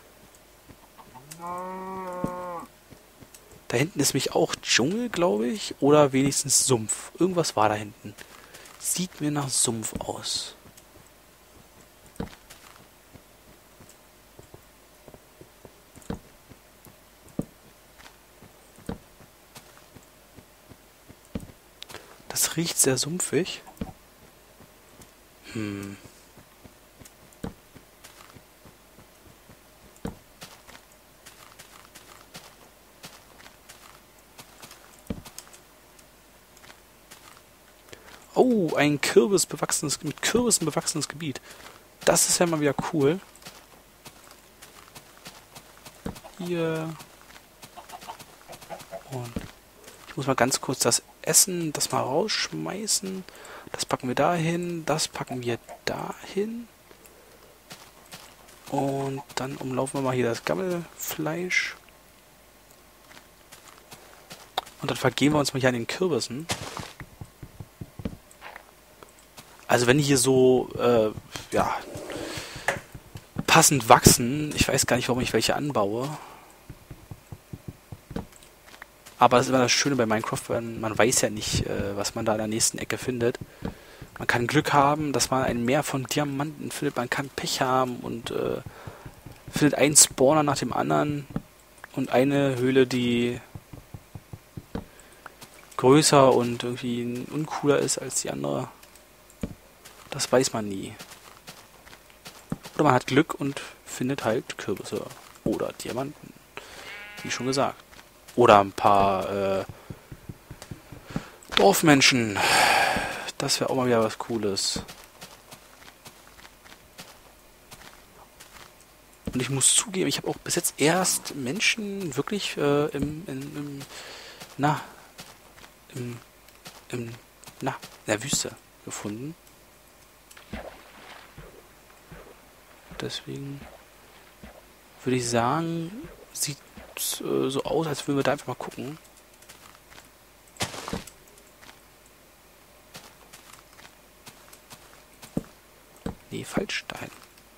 Speaker 1: Da hinten ist nämlich auch Dschungel, glaube ich, oder wenigstens Sumpf. Irgendwas war da hinten. Sieht mir nach Sumpf aus. Das riecht sehr sumpfig. Hm. Oh, ein Kürbis bewachsenes, mit Kürbissen bewachsenes Gebiet. Das ist ja mal wieder cool. Hier. Und ich muss mal ganz kurz das Essen, das mal rausschmeißen. Das packen wir dahin, das packen wir dahin. Und dann umlaufen wir mal hier das Gammelfleisch. Und dann vergehen wir uns mal hier an den Kürbissen. Also wenn die hier so, äh, ja, passend wachsen, ich weiß gar nicht, warum ich welche anbaue. Aber das ist immer das Schöne bei Minecraft, wenn man weiß ja nicht, äh, was man da in der nächsten Ecke findet. Man kann Glück haben, dass man ein Meer von Diamanten findet, man kann Pech haben und äh, findet einen Spawner nach dem anderen und eine Höhle, die größer und irgendwie uncooler ist als die andere. Das weiß man nie. Oder man hat Glück und findet halt Kürbisse oder Diamanten, wie schon gesagt. Oder ein paar äh, Dorfmenschen. Das wäre auch mal wieder was Cooles. Und Und ich muss zugeben, ich habe auch bis jetzt erst Menschen wirklich äh, im, in, im, na, im, im, na, in der Wüste gefunden. Deswegen würde ich sagen, sieht äh, so aus, als würden wir da einfach mal gucken. Nee, Fallstein.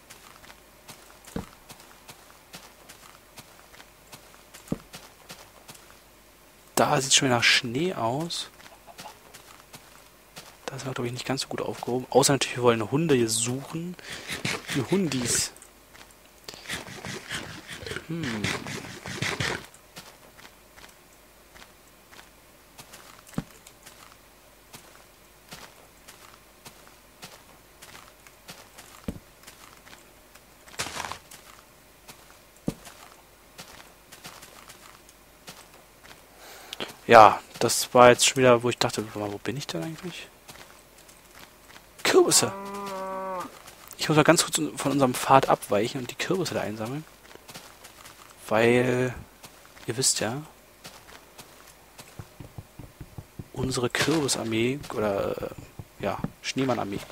Speaker 1: Da sieht es schon wieder nach Schnee aus. Da sind wir, glaube ich, nicht ganz so gut aufgehoben. Außer natürlich, wir wollen Hunde hier suchen. Die Hundis. Hm. Ja, das war jetzt schon wieder, wo ich dachte, wo bin ich denn eigentlich? Kürbisse! Ich muss mal ganz kurz von unserem Pfad abweichen und die Kürbisse da einsammeln. Weil, ihr wisst ja, unsere Kürbisarmee, oder, äh, ja, Schneemannarmee.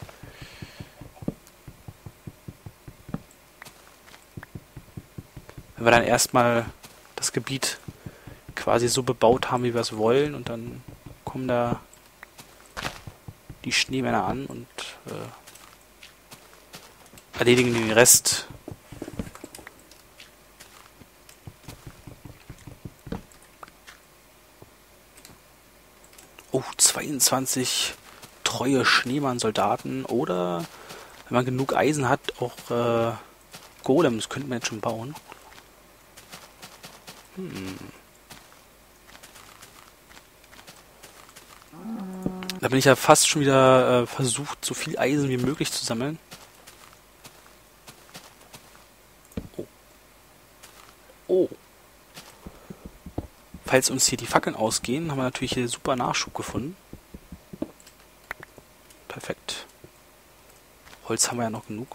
Speaker 1: Wenn wir dann erstmal das Gebiet quasi so bebaut haben, wie wir es wollen, und dann kommen da die Schneemänner an und äh, erledigen den Rest. Oh, zweiundzwanzig treue Schneemann-Soldaten, oder wenn man genug Eisen hat, auch äh, Golems könnte man jetzt schon bauen. Hm. Da bin ich ja fast schon wieder äh, versucht, so viel Eisen wie möglich zu sammeln. Oh. Oh. Falls uns hier die Fackeln ausgehen, haben wir natürlich hier super Nachschub gefunden. Perfekt. Holz haben wir ja noch genug.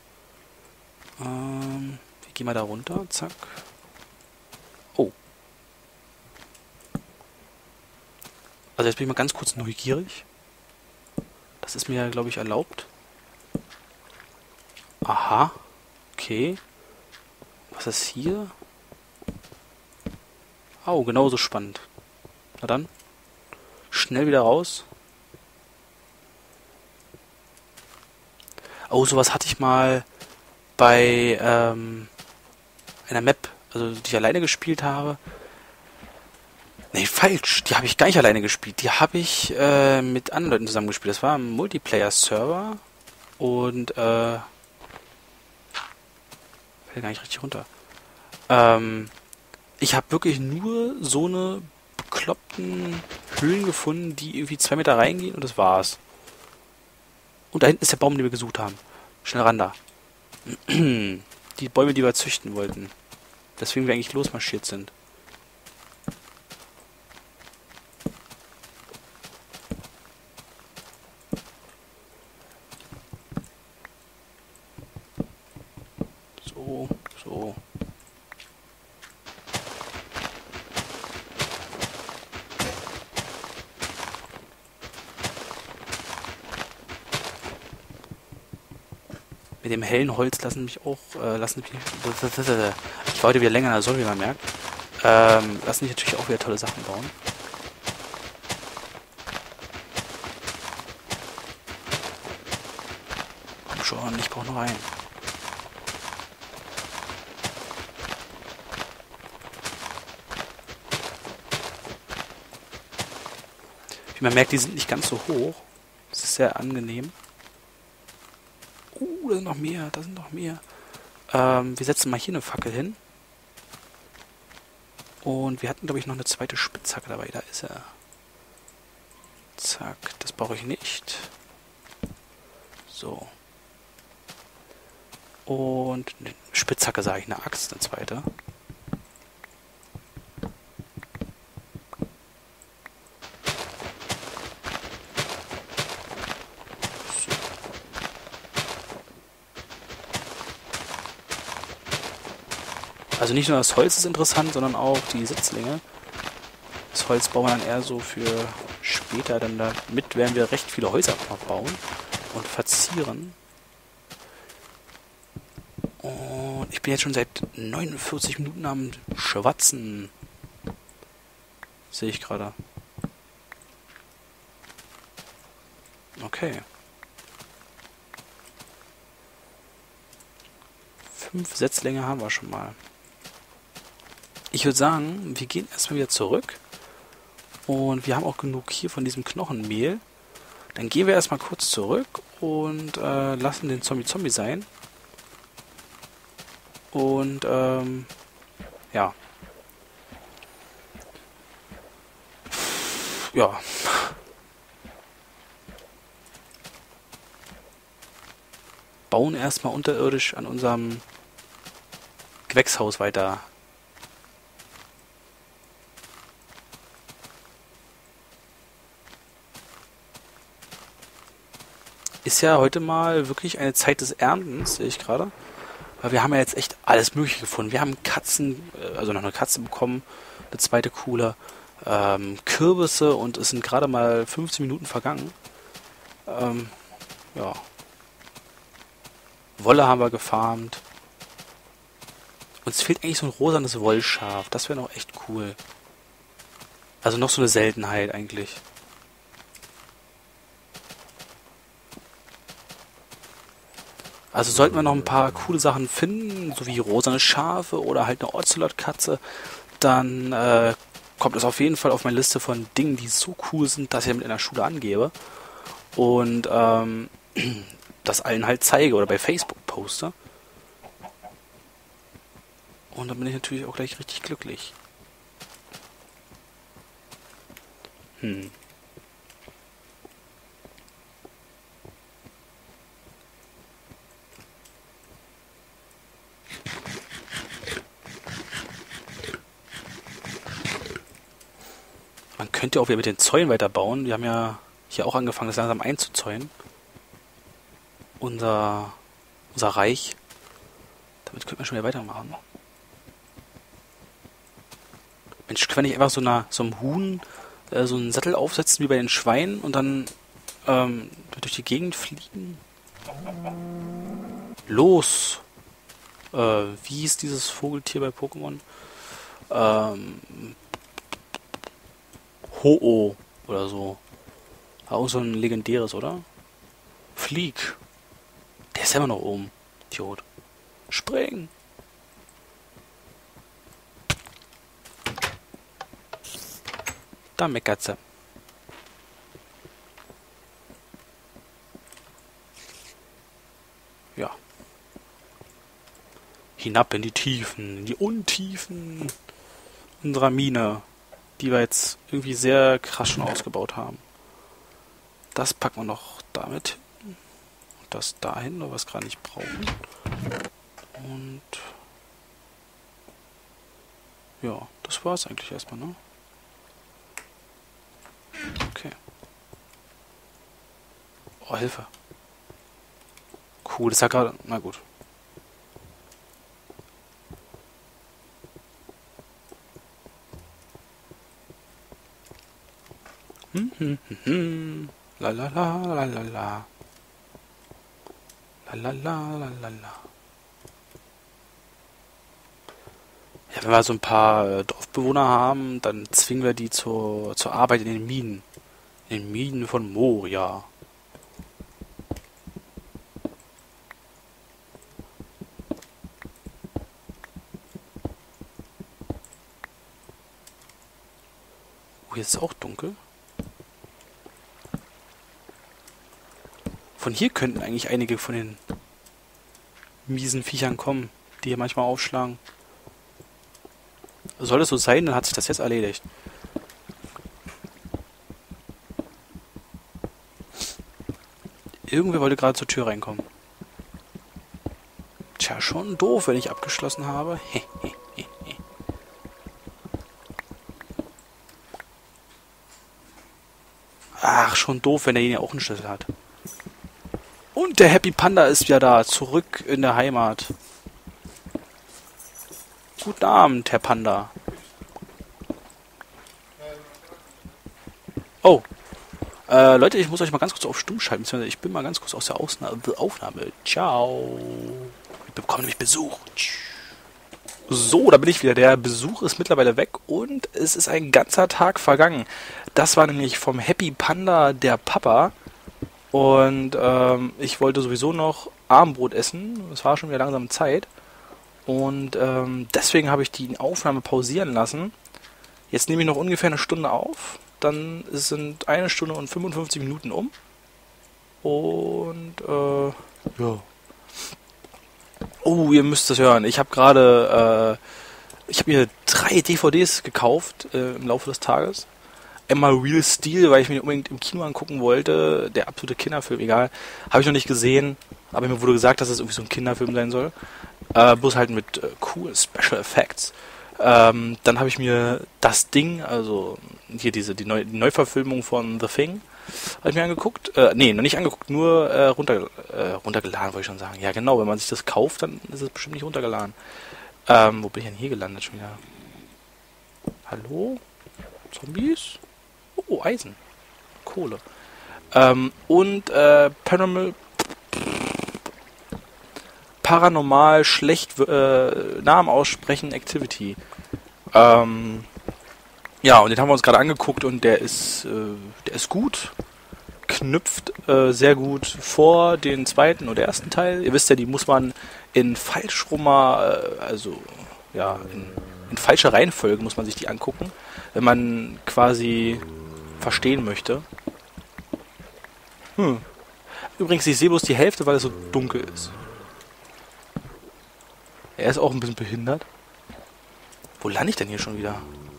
Speaker 1: Ähm, wie gehen wir da runter? Zack. Oh. Also jetzt bin ich mal ganz kurz neugierig. Das ist mir, glaube ich, erlaubt. Aha. Okay. Was ist hier? Oh, genauso spannend. Na dann. Schnell wieder raus. Oh, sowas hatte ich mal bei ähm, einer Map, also die ich alleine gespielt habe. Nee, falsch. Die habe ich gar nicht alleine gespielt. Die habe ich äh, mit anderen Leuten zusammen gespielt. Das war ein Multiplayer-Server. Und, äh... fällt gar nicht richtig runter. Ähm... Ich habe wirklich nur so eine bekloppten Höhlen gefunden, die irgendwie zwei Meter reingehen, und das war's. Und da hinten ist der Baum, den wir gesucht haben. Schnell ran da. Die Bäume, die wir züchten wollten. Deswegen wir eigentlich losmarschiert sind. So, so. Mit dem hellen Holz lassen mich auch, äh, lassen mich, ich war heute wieder länger in der Sonne, wie man merkt, ähm, lassen mich natürlich auch wieder tolle Sachen bauen. Komm schon, ich brauche noch einen. Wie man merkt, die sind nicht ganz so hoch. Das ist sehr angenehm. Uh, da sind noch mehr, da sind noch mehr. Ähm, wir setzen mal hier eine Fackel hin. Und wir hatten, glaube ich, noch eine zweite Spitzhacke dabei. Da ist er. Zack, das brauche ich nicht. So. Und eine Spitzhacke sage ich, eine Axt, eine zweite. Also nicht nur das Holz ist interessant, sondern auch die Setzlinge. Das Holz bauen wir dann eher so für später, denn damit werden wir recht viele Häuser noch bauen und verzieren. Und ich bin jetzt schon seit neunundvierzig Minuten am Schwatzen. Sehe ich gerade. Okay. Fünf Setzlinge haben wir schon mal. Ich würde sagen, wir gehen erstmal wieder zurück. Und wir haben auch genug hier von diesem Knochenmehl. Dann gehen wir erstmal kurz zurück und äh, lassen den Zombie Zombie sein. Und ähm, ja. Ja. Bauen erstmal unterirdisch an unserem Gewächshaus weiter. Ist ja heute mal wirklich eine Zeit des Erntens, sehe ich gerade. Weil wir haben ja jetzt echt alles Mögliche gefunden. Wir haben Katzen, also noch eine Katze bekommen, eine zweite coole, ähm, Kürbisse und es sind gerade mal fünfzehn Minuten vergangen. Ähm, ja. Wolle haben wir gefarmt. Uns fehlt eigentlich so ein rosanes Wollschaf. Das wäre noch echt cool. Also noch so eine Seltenheit eigentlich. Also sollten wir noch ein paar coole Sachen finden, so wie rosane Schafe oder halt eine Ocelot-Katze, dann äh, kommt es auf jeden Fall auf meine Liste von Dingen, die so cool sind, dass ich damit in der Schule angebe und ähm, das allen halt zeige oder bei Facebook poste. Und dann bin ich natürlich auch gleich richtig glücklich. Hm. Man könnte auch wieder mit den Zäunen weiterbauen. Wir haben ja hier auch angefangen, das langsam einzuzäunen. Unser, unser Reich. Damit könnte man schon wieder weitermachen. Mensch, kann ich einfach so, einer, so einem Huhn äh, so einen Sattel aufsetzen wie bei den Schweinen und dann ähm, durch die Gegend fliegen? Los! Äh, wie hieß dieses Vogeltier bei Pokémon? Ähm... Ho-Oh oder so. Auch so ein legendäres, oder? Flieg. Der ist ja immer noch oben. Idiot. Spring. Da meckert sie. Ja. Hinab in die Tiefen, in die Untiefen unserer Mine, die wir jetzt irgendwie sehr krass schon ausgebaut haben. Das packen wir noch damit hin. Und das dahin, weil wir es gerade nicht brauchen. Und ja, das war es eigentlich erstmal, ne? Okay. Oh, Hilfe. Cool, das ist ja gerade... Na gut. Hm, hm, hm, hm. La la la la la la. La la la la la la. Ja, wenn wir so ein paar äh, Dorfbewohner haben, dann zwingen wir die zur, zur Arbeit in den Minen. In den Minen von Moria. Oh, hier ist es auch dunkel. Von hier könnten eigentlich einige von den miesen Viechern kommen, die hier manchmal aufschlagen. Soll das so sein, dann hat sich das jetzt erledigt. Irgendwer wollte gerade zur Tür reinkommen. Tja, schon doof, wenn ich abgeschlossen habe. Ach, schon doof, wenn derjenige auch einen Schlüssel hat. Und der Happy Panda ist ja da, zurück in der Heimat. Guten Abend, Herr Panda. Oh. Äh, Leute, ich muss euch mal ganz kurz auf Stumm schalten. Beziehungsweise ich bin mal ganz kurz aus der Ausna Aufnahme. Ciao. Ich bekomme nämlich Besuch. So, da bin ich wieder. Der Besuch ist mittlerweile weg und es ist ein ganzer Tag vergangen. Das war nämlich vom Happy Panda der Papa. Und ähm, ich wollte sowieso noch Abendbrot essen. Es war schon wieder langsam Zeit. Und ähm, deswegen habe ich die Aufnahme pausieren lassen. Jetzt nehme ich noch ungefähr eine Stunde auf. Dann sind eine Stunde und fünfundfünfzig Minuten um. Und äh, ja. Oh, ihr müsst das hören. Ich habe gerade, äh, ich habe mir drei D V Ds gekauft äh, im Laufe des Tages. Einmal Real Steel, weil ich mir unbedingt im Kino angucken wollte. Der absolute Kinderfilm, egal. Habe ich noch nicht gesehen, aber mir wurde gesagt, dass es irgendwie so ein Kinderfilm sein soll. Äh, bloß halt mit äh, coolen Special Effects. Ähm, dann habe ich mir das Ding, also hier diese die, Neu die Neuverfilmung von The Thing, habe ich mir angeguckt. Äh, nee, noch nicht angeguckt, nur äh, runter, äh, runtergeladen, wollte ich schon sagen. Ja genau, wenn man sich das kauft, dann ist es bestimmt nicht runtergeladen. Ähm, wo bin ich denn hier gelandet schon wieder? Hallo? Zombies? Oh, Eisen. Kohle. Ähm, und äh, Paranormal Paranormal schlecht äh, Namen aussprechen Activity. Ähm, ja, und den haben wir uns gerade angeguckt und der ist, äh, der ist gut. Knüpft äh, sehr gut vor den zweiten oder ersten Teil. Ihr wisst ja, die muss man in falschrummer, äh, also ja, in, in falscher Reihenfolge muss man sich die angucken, wenn man quasi verstehen möchte. Hm. Übrigens, ich sehe bloß die Hälfte, weil es so dunkel ist. Er ist auch ein bisschen behindert. Wo lande ich denn hier schon wieder?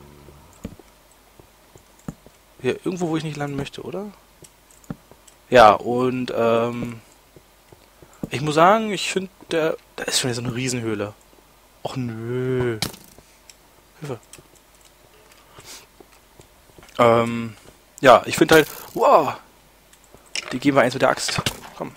Speaker 1: Hier, irgendwo, wo ich nicht landen möchte, oder? Ja, und ähm, ich muss sagen, ich finde, der, da ist schon wieder so eine Riesenhöhle. Och nö. Hilfe. Ähm, ja, ich finde halt, wow, die geben wir eins mit der Axt. Komm.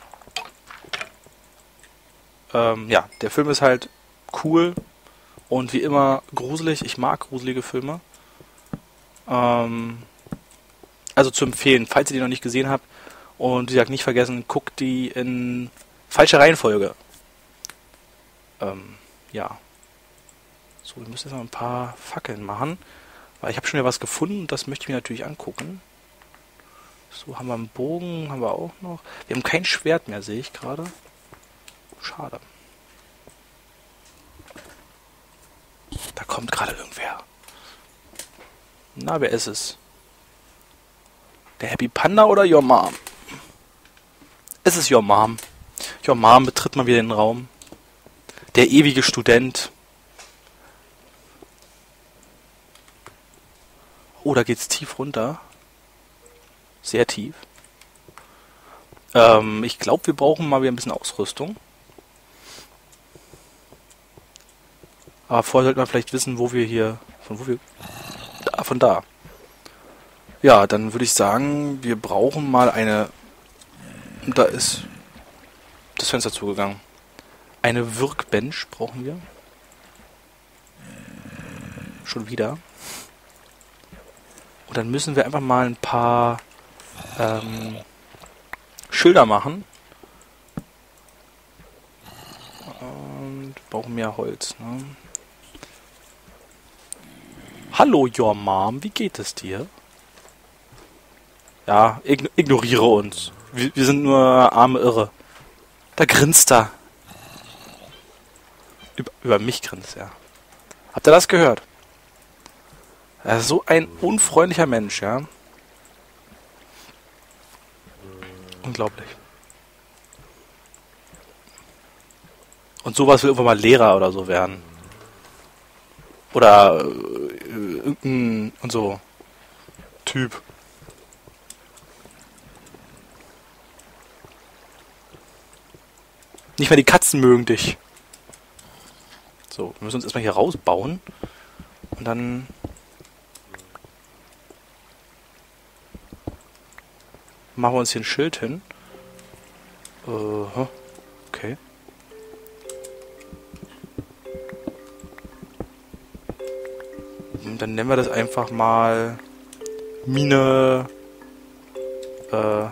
Speaker 1: Ähm, ja, der Film ist halt cool und wie immer gruselig. Ich mag gruselige Filme. Ähm, also zu empfehlen, falls ihr die noch nicht gesehen habt. Und wie gesagt, nicht vergessen, guckt die in falscher Reihenfolge. Ähm, ja. So, wir müssen jetzt noch ein paar Fackeln machen. Weil ich habe schon wieder was gefunden und das möchte ich mir natürlich angucken. So, haben wir einen Bogen, haben wir auch noch. Wir haben kein Schwert mehr, sehe ich gerade. Schade. Da kommt gerade irgendwer. Na, wer ist es? Der Happy Panda oder Your Mom? Es ist Your Mom. Your Mom betritt mal wieder den Raum. Der ewige Student. Oh, da geht's tief runter. Sehr tief. Ähm, ich glaube, wir brauchen mal wieder ein bisschen Ausrüstung. Aber vorher sollten wir vielleicht wissen, wo wir hier... Von wo wir... Da, von da. Ja, dann würde ich sagen, wir brauchen mal eine... Da ist das Fenster zugegangen. Eine Workbench brauchen wir. Schon wieder. Und dann müssen wir einfach mal ein paar ähm, Schilder machen. Und brauchen mehr Holz. Ne? Hallo, Your Mom, wie geht es dir? Ja, ign ignoriere uns. Wir, wir sind nur arme Irre. Da grinst er. Über, über mich grinst er. Habt ihr das gehört? Er ist so ein unfreundlicher Mensch, ja. Unglaublich. Und sowas will irgendwann mal Lehrer oder so werden. Oder äh, irgendein und so Typ. Nicht mal die Katzen mögen dich. So, wir müssen uns erstmal hier rausbauen. Und dann... machen wir uns hier ein Schild hin. Uh, okay. dann nennen wir das einfach mal Mine... Äh...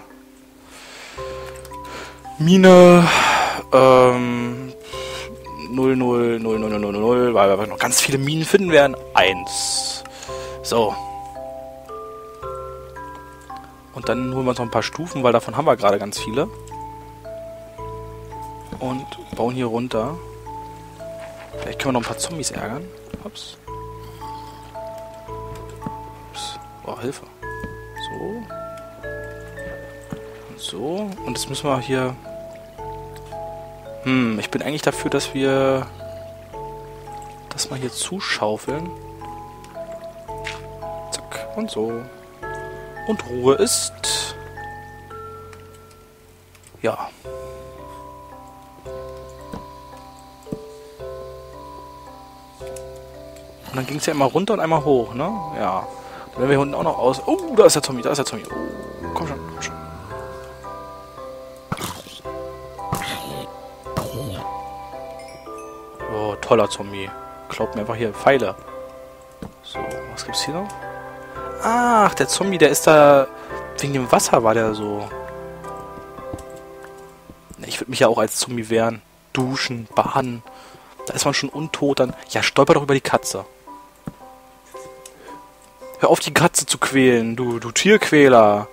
Speaker 1: Mine... Ähm... null null null null null null null, weil wir noch ganz viele Minen finden werden. Eins. So. Und dann holen wir uns noch ein paar Stufen, weil davon haben wir gerade ganz viele. Und bauen hier runter. Vielleicht können wir noch ein paar Zombies ärgern. Ups. Ups. Oh, Hilfe. So. Und so. Und jetzt müssen wir hier... Hm, ich bin eigentlich dafür, dass wir das mal hier zuschaufeln. Zack. Und so. Und Ruhe ist... Ja. Und dann ging es ja immer runter und einmal hoch, ne? Ja. Dann werden wir hier unten auch noch aus... Oh, da ist der Zombie, da ist der Zombie. Oh, komm schon, komm schon. Oh, toller Zombie. Klaut mir einfach hier Pfeile. So, was gibt's hier noch? Ach, der Zombie, der ist da... Wegen dem Wasser war der so... Ich würde mich ja auch als Zombie wehren. Duschen, baden. Da ist man schon untot, dann... Ja, stolper doch über die Katze. Hör auf, die Katze zu quälen, du, du Tierquäler.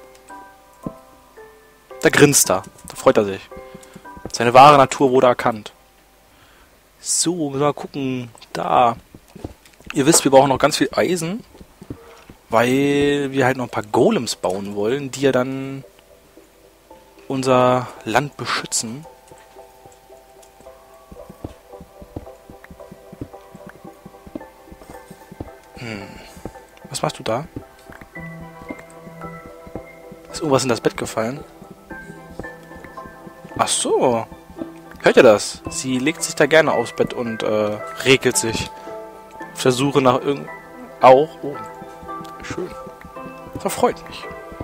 Speaker 1: Da grinst er. Da freut er sich. Seine wahre Natur wurde erkannt. So, müssen wir mal gucken. Da. Ihr wisst, wir brauchen noch ganz viel Eisen. Weil wir halt noch ein paar Golems bauen wollen, die ja dann unser Land beschützen. Hm. Was machst du da? Ist irgendwas in das Bett gefallen? Ach so. Hört ihr das? Sie legt sich da gerne aufs Bett und äh, regelt sich. Auf der Suche nach irgend... Auch. Oh. Schön. Das freut mich.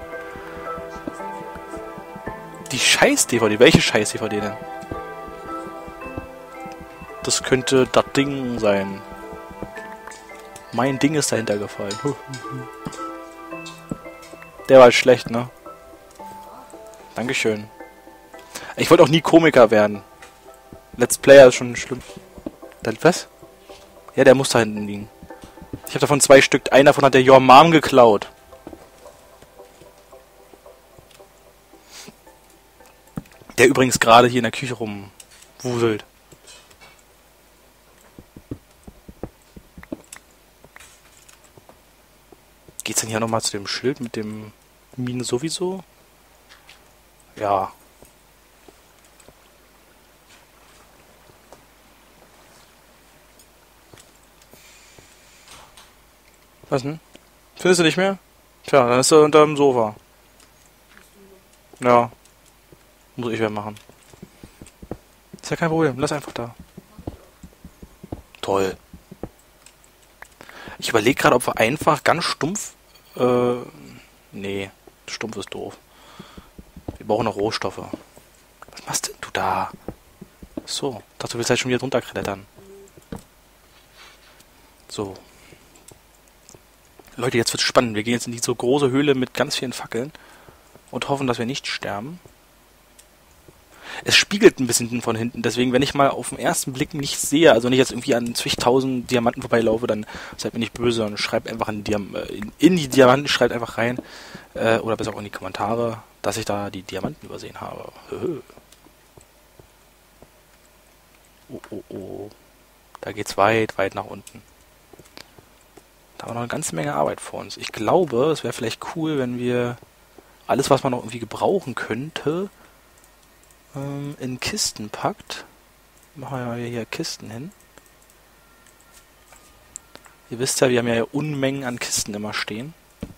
Speaker 1: Die Scheiß-D V D. Welche Scheiß-D V D denn? Das könnte das Ding sein. Mein Ding ist dahinter gefallen. Der war schlecht, ne? Dankeschön. Ich wollte auch nie Komiker werden. Let's Player ist schon schlimm. Dann was? Ja, der muss da hinten liegen. Ich habe davon zwei Stück. Einer davon hat der Your Mom geklaut. Der übrigens gerade hier in der Küche rumwuselt. Geht's denn hier nochmal zu dem Schild mit dem Minen sowieso? Ja. Was denn? Findest du nicht mehr? Tja, dann ist er unter dem Sofa. Ja. Muss ich ja machen. Ist ja kein Problem. Lass einfach da. Toll. Ich überlege gerade, ob wir einfach ganz stumpf... Äh, nee. Stumpf ist doof. Wir brauchen noch Rohstoffe. Was machst denn du da? So. Ich dachte, du willst halt schon wieder drunter klettern. So. Leute, jetzt wird's spannend. Wir gehen jetzt in diese große Höhle mit ganz vielen Fackeln und hoffen, dass wir nicht sterben. Es spiegelt ein bisschen von hinten, deswegen, wenn ich mal auf den ersten Blick nicht sehe, also nicht jetzt irgendwie an zigtausend Diamanten vorbeilaufe, dann seid mir nicht böse und schreibt einfach in, Diam in, in die Diamanten, schreibt einfach rein, äh, oder besser auch in die Kommentare, dass ich da die Diamanten übersehen habe. Oh, oh, oh. Da geht's weit, weit nach unten. Da haben wir noch eine ganze Menge Arbeit vor uns. Ich glaube, es wäre vielleicht cool, wenn wir alles, was man noch irgendwie gebrauchen könnte, ähm, in Kisten packt. Machen wir mal hier Kisten hin. Ihr wisst ja, wir haben ja Unmengen an Kisten immer stehen.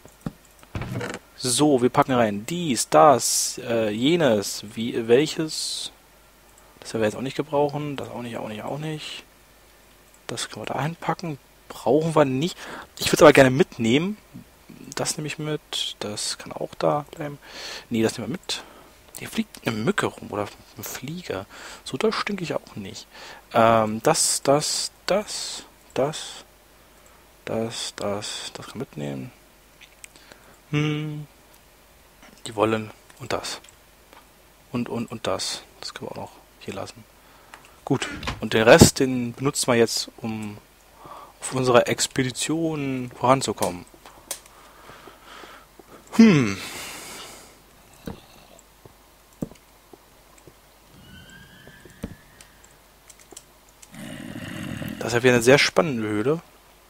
Speaker 1: So, wir packen rein dies, das, äh, jenes, wie, welches. Das werden wir jetzt auch nicht gebrauchen. Das auch nicht, auch nicht, auch nicht. Das können wir da hinpacken. Brauchen wir nicht. Ich würde es aber gerne mitnehmen. Das nehme ich mit. Das kann auch da bleiben. Nee, das nehmen wir mit. Hier fliegt eine Mücke rum oder ein Flieger. So doll stinke ich auch nicht. Ähm, das, das, das, das, Das, das, das kann mitnehmen. Hm. Die wollen und das. Und, und, und das. Das können wir auch noch hier lassen. Gut. Und den Rest, den benutzen wir jetzt, um auf unserer Expedition voranzukommen. Hm. Das ist ja wieder eine sehr spannende Höhle.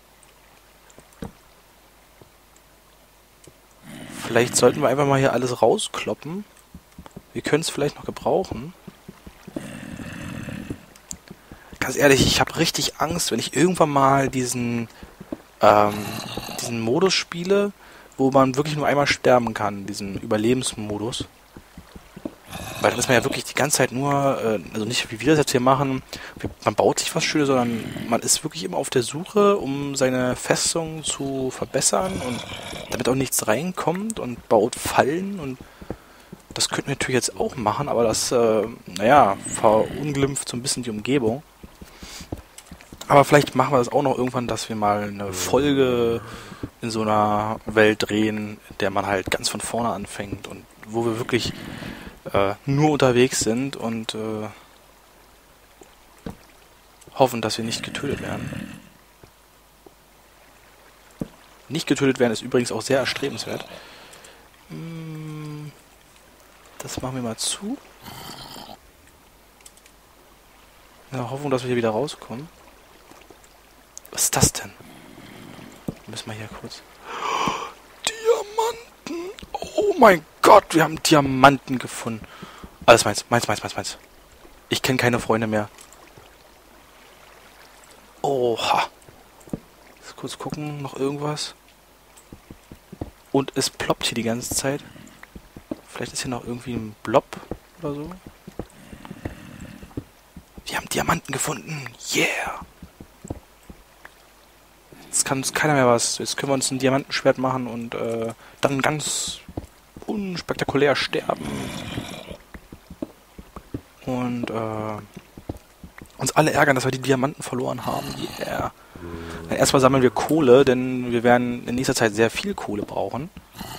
Speaker 1: Vielleicht sollten wir einfach mal hier alles rauskloppen. Wir können es vielleicht noch gebrauchen. Ganz ehrlich, ich habe richtig Angst, wenn ich irgendwann mal diesen, ähm, diesen Modus spiele, wo man wirklich nur einmal sterben kann, diesen Überlebensmodus. Weil dann ist man ja wirklich die ganze Zeit nur, äh, also nicht wie wir das jetzt hier machen, man baut sich was Schönes, sondern man ist wirklich immer auf der Suche, um seine Festung zu verbessern und damit auch nichts reinkommt und baut Fallen und das könnten wir natürlich jetzt auch machen, aber das, äh, naja, verunglimpft so ein bisschen die Umgebung. Aber vielleicht machen wir das auch noch irgendwann, dass wir mal eine Folge in so einer Welt drehen, in der man halt ganz von vorne anfängt und wo wir wirklich äh, nur unterwegs sind und äh, hoffen, dass wir nicht getötet werden. Nicht getötet werden ist übrigens auch sehr erstrebenswert. Das machen wir mal zu. In der Hoffnung, dass wir hier wieder rauskommen. Was ist das denn? Müssen wir hier kurz... Diamanten! Oh mein Gott, wir haben Diamanten gefunden. Alles meins, meins, meins, meins, meins. Ich kenne keine Freunde mehr. Oha. Jetzt kurz gucken, noch irgendwas. Und es ploppt hier die ganze Zeit. Vielleicht ist hier noch irgendwie ein Blob oder so. Wir haben Diamanten gefunden. Yeah! Jetzt kann uns keiner mehr was. Jetzt können wir uns ein Diamantenschwert machen und äh, dann ganz unspektakulär sterben. Und äh, uns alle ärgern, dass wir die Diamanten verloren haben. Yeah. Erstmal sammeln wir Kohle, denn wir werden in nächster Zeit sehr viel Kohle brauchen.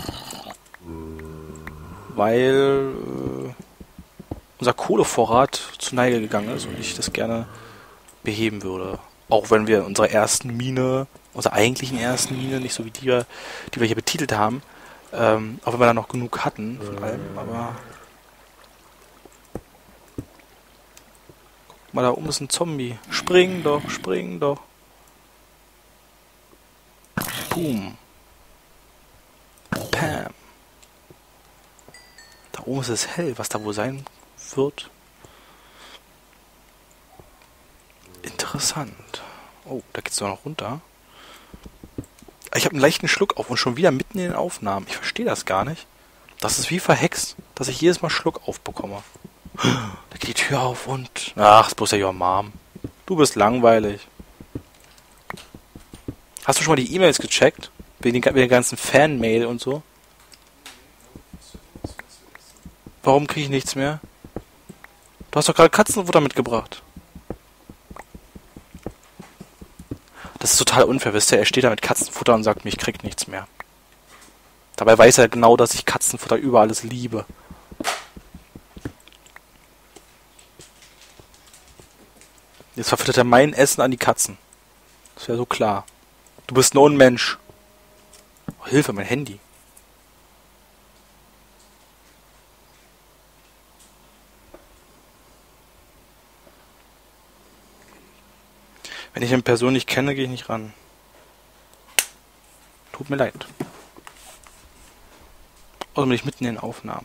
Speaker 1: Weil äh, unser Kohlevorrat zu Neige gegangen ist und ich das gerne beheben würde. Auch wenn wir in unserer ersten Mine, unserer eigentlichen ersten Mine, nicht so wie die, die wir hier betitelt haben, ähm, auch wenn wir da noch genug hatten von allem, aber... Guck mal, da oben ist ein Zombie. Spring doch, spring doch. Boom. Pam. Da oben ist es hell, was da wohl sein wird. Interessant. Oh, da geht's doch noch runter. Ich habe einen leichten Schluck auf und schon wieder mitten in den Aufnahmen. Ich verstehe das gar nicht. Das ist wie verhext, dass ich jedes Mal Schluck aufbekomme. Da geht die Tür auf und... Ach, ist bloß ja your Mom. Du bist langweilig. Hast du schon mal die E-Mails gecheckt? Wegen der ganzen Fan-Mail und so? Warum kriege ich nichts mehr? Du hast doch gerade Katzenfutter mitgebracht. Das ist total unfair, wisst ihr? Er steht da mit Katzenfutter und sagt mir, ich krieg nichts mehr. Dabei weiß er genau, dass ich Katzenfutter über alles liebe. Jetzt verfüttert er mein Essen an die Katzen. Das wäre so klar. Du bist nur ein Mensch. Oh, Hilfe, mein Handy. Wenn ich eine Person nicht kenne, gehe ich nicht ran. Tut mir leid. Außerdem bin ich mitten in den Aufnahmen.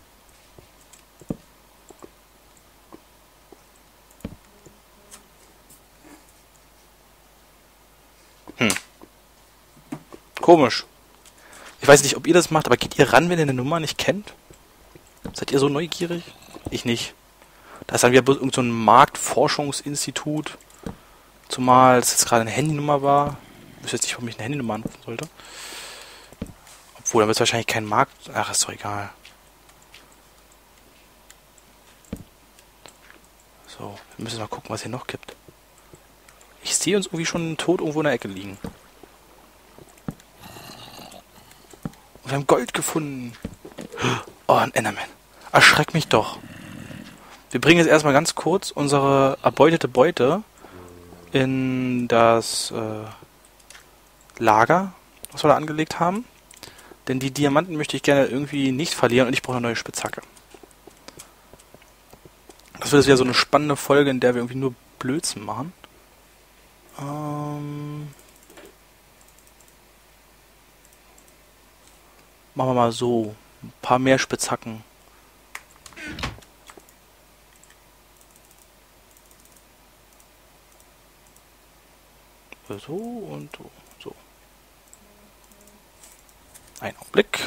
Speaker 1: Hm. Komisch. Ich weiß nicht, ob ihr das macht, aber geht ihr ran, wenn ihr eine Nummer nicht kennt? Seid ihr so neugierig? Ich nicht. Da ist dann wieder bloß irgend so ein Marktforschungsinstitut. Zumal es jetzt gerade eine Handynummer war. Ich wüsste jetzt nicht, warum ich eine Handynummer anrufen sollte. Obwohl, dann wird es wahrscheinlich kein Markt... Ach, ist doch egal. So, wir müssen mal gucken, was hier noch gibt. Ich sehe uns irgendwie schon tot irgendwo in der Ecke liegen. Wir haben Gold gefunden. Oh, ein Enderman. Erschreck mich doch. Wir bringen jetzt erstmal ganz kurz unsere erbeutete Beute in das äh, Lager, was wir da angelegt haben. Denn die Diamanten möchte ich gerne irgendwie nicht verlieren und ich brauche eine neue Spitzhacke. Das wird jetzt wieder so eine spannende Folge, in der wir irgendwie nur Blödsinn machen. Ähm machen wir mal so. Ein paar mehr Spitzhacken. So und so. so. Einen Augenblick.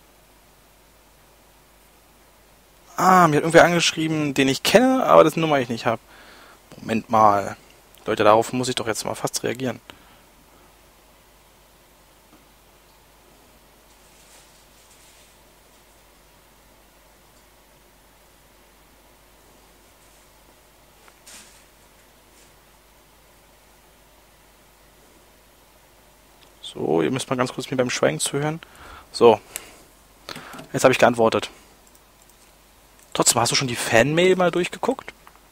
Speaker 1: Ah, mir hat irgendwer angeschrieben, den ich kenne, aber dessen Nummer ich nicht habe. Moment mal. Leute, darauf muss ich doch jetzt mal fast reagieren. So, ihr müsst mal ganz kurz mir beim Schweigen zuhören. So. Jetzt habe ich geantwortet. Trotzdem, hast du schon die Fanmail mal durchgeguckt?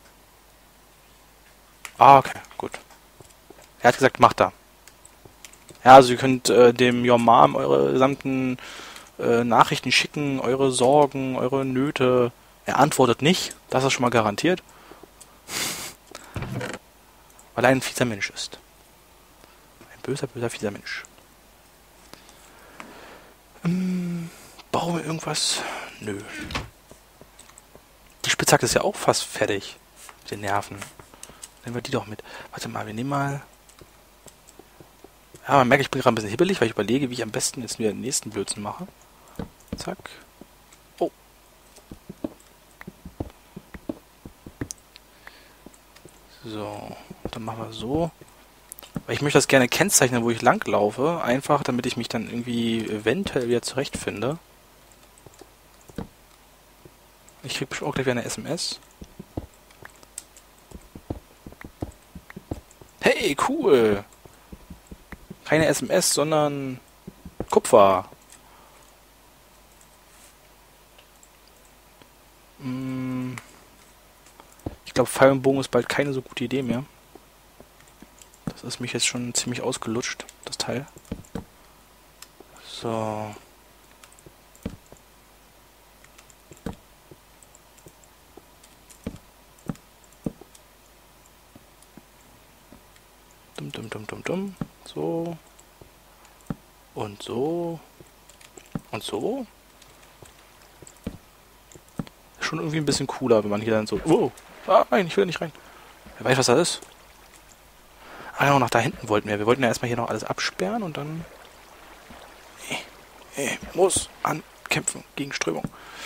Speaker 1: Ah, okay, gut. Er hat gesagt, macht da. Ja, also ihr könnt äh, dem Your Mom eure gesamten äh, Nachrichten schicken, eure Sorgen, eure Nöte. Er antwortet nicht, das ist schon mal garantiert. Weil er ein fieser Mensch ist. Ein böser, böser, fieser Mensch. Ähm, bauen wir irgendwas? Nö. Die Spitzhacke ist ja auch fast fertig. Mit den Nerven. Nehmen wir die doch mit. Warte mal, wir nehmen mal... Ja, man merkt, ich bin gerade ein bisschen hibbelig, weil ich überlege, wie ich am besten jetzt wieder den nächsten Blödsinn mache. Zack. Oh. So. Dann machen wir so. Weil ich möchte das gerne kennzeichnen, wo ich lang laufe. Einfach, damit ich mich dann irgendwie eventuell wieder zurechtfinde. Ich krieg bestimmt auch gleich wieder eine S M S. Hey, cool! Keine S M S, sondern Kupfer. Hm. Ich glaube, Pfeil und Bogen ist bald keine so gute Idee mehr. Das ist mich jetzt schon ziemlich ausgelutscht, das Teil. So. Dumm, dumm, dumm, dumm, dumm. So. Und so. Und so. Schon irgendwie ein bisschen cooler, wenn man hier dann so... Oh, ah, nein, ich will nicht rein. Wer weiß, was das ist? Ah, genau, nach da hinten wollten wir. Wir wollten ja erstmal hier noch alles absperren und dann... Ich, ich muss ankämpfen gegen Strömung.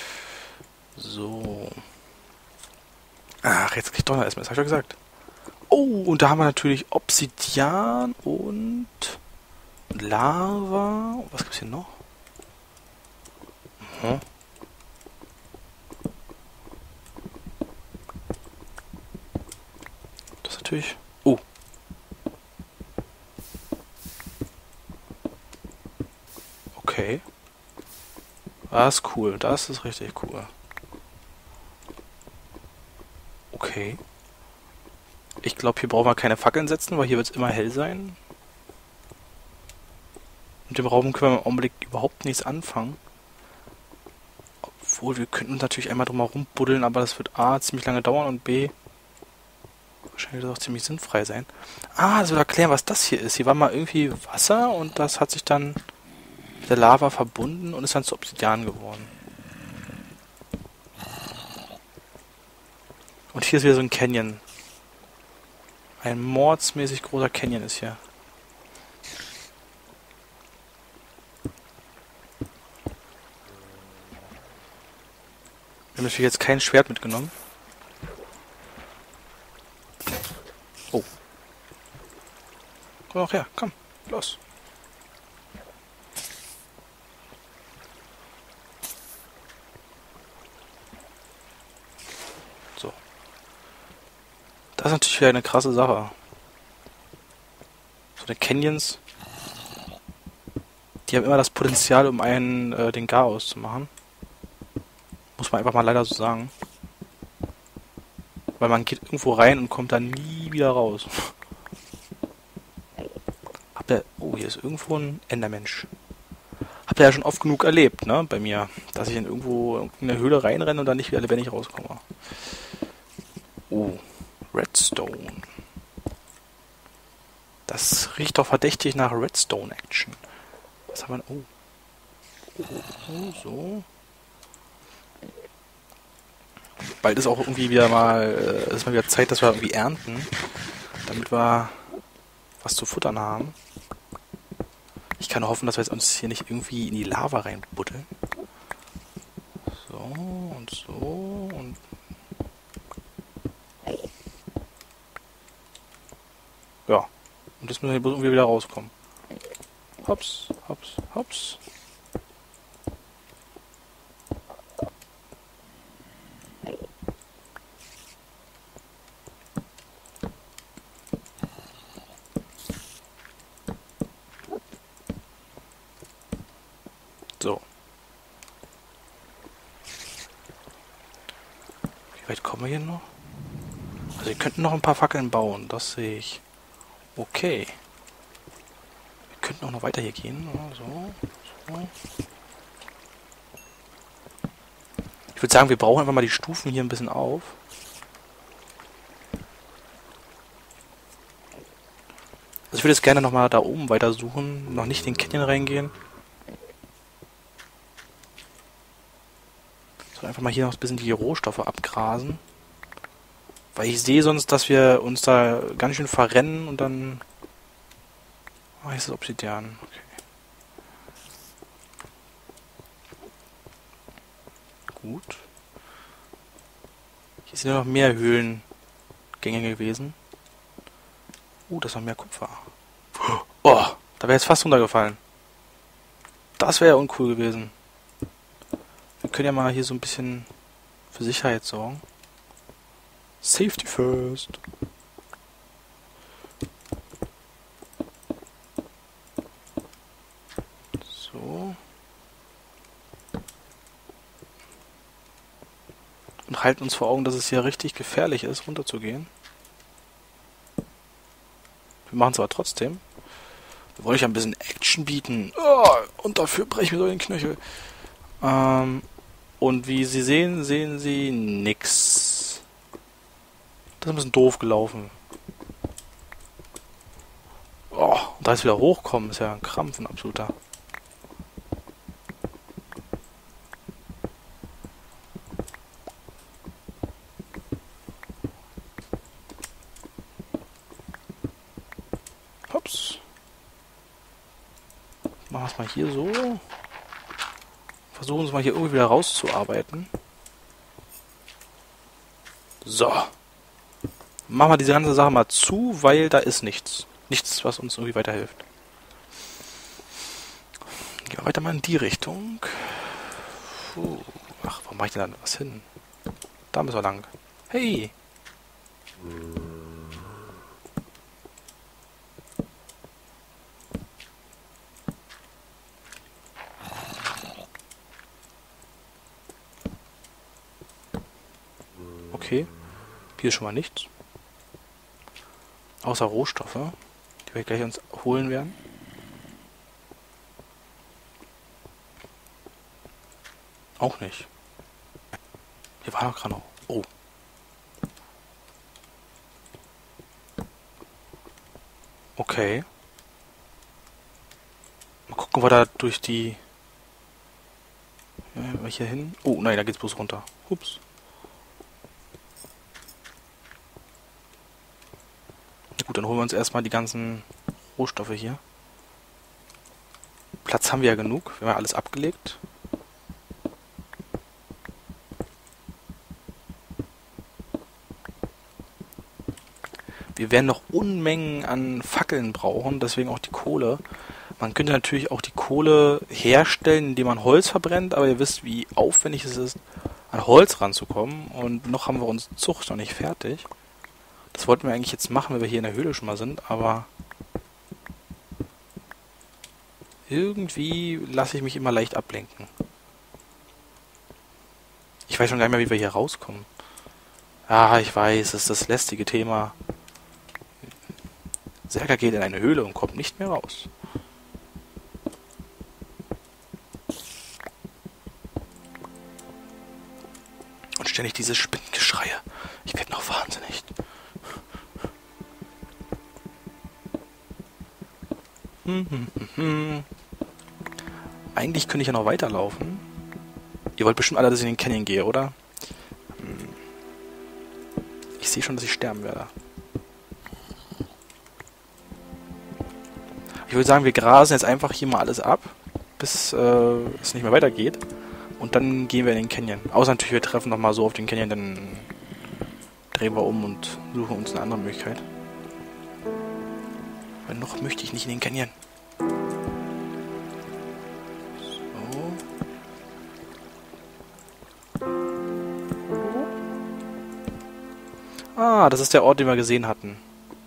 Speaker 1: So. Ach, jetzt krieg ich doch noch erstmal, das hab ich ja gesagt. Oh, und da haben wir natürlich Obsidian und Lava. Was gibt's hier noch? Mhm. Das ist natürlich... Oh. Okay. Das ist cool. Das ist richtig cool. Okay. Ich glaube, hier brauchen wir keine Fackeln setzen, weil hier wird es immer hell sein. Mit dem Raum können wir im Augenblick überhaupt nichts anfangen. Obwohl, wir könnten natürlich einmal drum herum buddeln, aber das wird A, ziemlich lange dauern und B, wahrscheinlich wird das auch ziemlich sinnfrei sein. Ah, das wird erklären, was das hier ist. Hier war mal irgendwie Wasser und das hat sich dann mit der Lava verbunden und ist dann zu Obsidian geworden. Und hier ist wieder so ein Canyon. Ein mordsmäßig großer Canyon ist hier. Wir haben natürlich jetzt kein Schwert mitgenommen. Oh. Komm doch her, komm, los. So. Das ist natürlich wieder eine krasse Sache. So eine Canyons, die die haben immer das Potenzial, um einen äh, den Garaus zu machen. Muss man einfach mal leider so sagen. Weil man geht irgendwo rein und kommt dann nie wieder raus. Habt ihr... Oh, hier ist irgendwo ein Endermensch. Habt ihr ja schon oft genug erlebt, ne? Bei mir. Dass ich in irgendwo in eine Höhle reinrenne und dann nicht wieder lebendig rauskomme. Oh. Redstone. Das riecht doch verdächtig nach Redstone-Action. Was haben wir... Oh. Oh, so. Bald ist auch irgendwie wieder mal... Äh, ist mal wieder Zeit, dass wir irgendwie ernten. Damit wir was zu futtern haben. Ich kann nur hoffen, dass wir jetzt uns hier nicht irgendwie in die Lava reinbuddeln. So und so und... Ja. Und jetzt müssen wir bloß irgendwie wieder rauskommen. Hops, hops, hops. So. Wie weit kommen wir hier noch? Also wir könnten noch ein paar Fackeln bauen, das sehe ich. Okay. Wir könnten auch noch weiter hier gehen. So, so. Ich würde sagen, wir brauchen einfach mal die Stufen hier ein bisschen auf. Also ich würde jetzt gerne nochmal da oben weiter suchen. Noch nicht in den Canyon reingehen. So, einfach mal hier noch ein bisschen die Rohstoffe abgrasen. Weil ich sehe sonst, dass wir uns da ganz schön verrennen und dann... Ah, hier ist das Obsidian. Okay. Gut. Hier sind ja noch mehr Höhlengänge gewesen. Uh, das ist noch mehr Kupfer. Oh, da wäre jetzt fast runtergefallen. Das wäre ja uncool gewesen. Wir können ja mal hier so ein bisschen für Sicherheit sorgen. Safety first. So. Und halten uns vor Augen, dass es hier richtig gefährlich ist, runterzugehen. Wir machen es aber trotzdem. Wir wollen euch ein bisschen Action bieten. Oh, und dafür breche ich mir so den Knöchel. Ähm, und wie Sie sehen, sehen Sie nix. Das ist ein bisschen doof gelaufen. Oh, und da ist wieder hochkommen, ist ja ein Krampf, ein absoluter. Hops. Machen wir es mal hier so. Versuchen es mal hier irgendwie wieder rauszuarbeiten. So. Machen wir diese ganze Sache mal zu, weil da ist nichts. Nichts, was uns irgendwie weiterhilft. Gehen wir weiter mal in die Richtung. Puh. Ach, warum mache ich denn da was hin? Da müssen wir lang. Hey! Okay. Hier ist schon mal nichts. Außer Rohstoffe, die wir gleich uns holen werden. Auch nicht. Hier war doch gerade noch. Oh. Okay. Mal gucken, wo da durch die... Ja, hier hin. Oh, nein, da geht's bloß runter. Ups. Gut, dann holen wir uns erstmal die ganzen Rohstoffe hier. Platz haben wir ja genug. Wir haben ja alles abgelegt. Wir werden noch Unmengen an Fackeln brauchen, deswegen auch die Kohle. Man könnte natürlich auch die Kohle herstellen, indem man Holz verbrennt, aber ihr wisst, wie aufwendig es ist, an Holz ranzukommen. Und noch haben wir unsere Zucht noch nicht fertig. Das wollten wir eigentlich jetzt machen, wenn wir hier in der Höhle schon mal sind, aber Irgendwie lasse ich mich immer leicht ablenken. Ich weiß schon gar nicht mehr, wie wir hier rauskommen. Ah, ich weiß, das ist das lästige Thema. Serka geht in eine Höhle und kommt nicht mehr raus. Und ständig diese Spinnengeschreie. Ich werde noch wahnsinnig. Hm, hm, hm, hm. Eigentlich könnte ich ja noch weiterlaufen. Ihr wollt bestimmt alle, dass ich in den Canyon gehe, oder? Hm. Ich sehe schon, dass ich sterben werde. Ich würde sagen, wir grasen jetzt einfach hier mal alles ab, bis äh, es nicht mehr weitergeht. Und dann gehen wir in den Canyon. Außer natürlich, wir treffen nochmal so auf den Canyon, dann drehen wir um und suchen uns eine andere Möglichkeit. Weil noch möchte ich nicht in den Canyon. So. Ah, das ist der Ort, den wir gesehen hatten.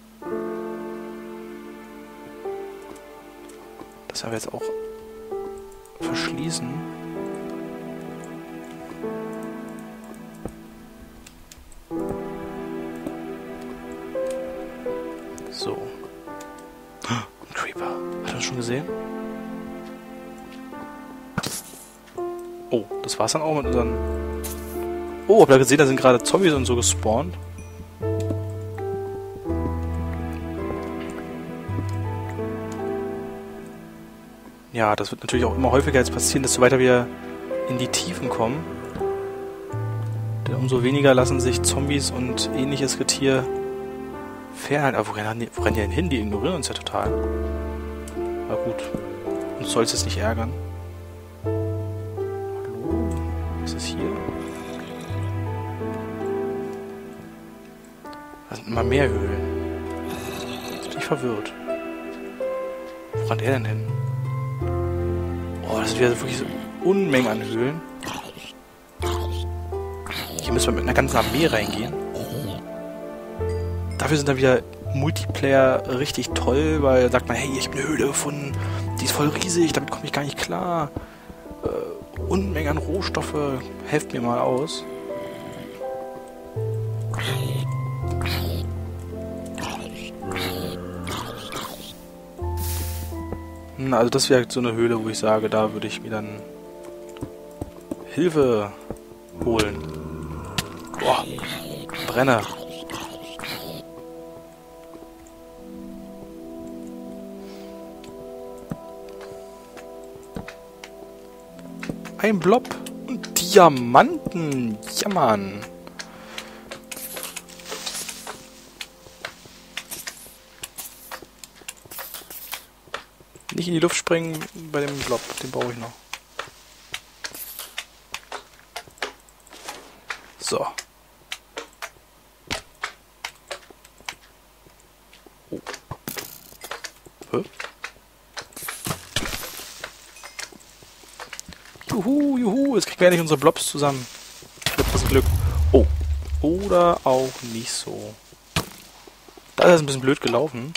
Speaker 1: Das werden wir jetzt auch verschließen. So. Ein Creeper. Hat er das schon gesehen? Oh, das war's dann auch mit unseren... Oh, habt ihr gesehen, da sind gerade Zombies und so gespawnt. Ja, das wird natürlich auch immer häufiger jetzt passieren, desto weiter wir in die Tiefen kommen. Denn umso weniger lassen sich Zombies und ähnliches Getier fernhalten. Aber wo rennen die, wo rennen die denn hin? Die ignorieren uns ja total. Na gut. Uns soll es jetzt nicht ärgern. Hallo? Was ist hier? Da sind immer mehr Höhlen. Jetzt bin ich verwirrt. Wo rennt er denn hin? Oh, das sind wieder wirklich so Unmengen an Höhlen. Hier müssen wir mit einer ganzen Armee reingehen. Dafür sind dann wieder Multiplayer richtig toll, weil da sagt man, hey, ich habe eine Höhle gefunden, die ist voll riesig, damit komme ich gar nicht klar. Äh, Unmengen an Rohstoffe, helft mir mal aus. Also das wäre so eine Höhle, wo ich sage, da würde ich mir dann Hilfe holen. Boah, brenne. Ein Blob und Diamanten. Ja, Mann. Nicht in die Luft springen bei dem Blob, den brauche ich noch. So. Oh. Hä? Juhu, juhu, jetzt kriegen wir endlich unsere Blobs zusammen. Glück, das Glück. Oh. Oder auch nicht so. Da ist es ein bisschen blöd gelaufen.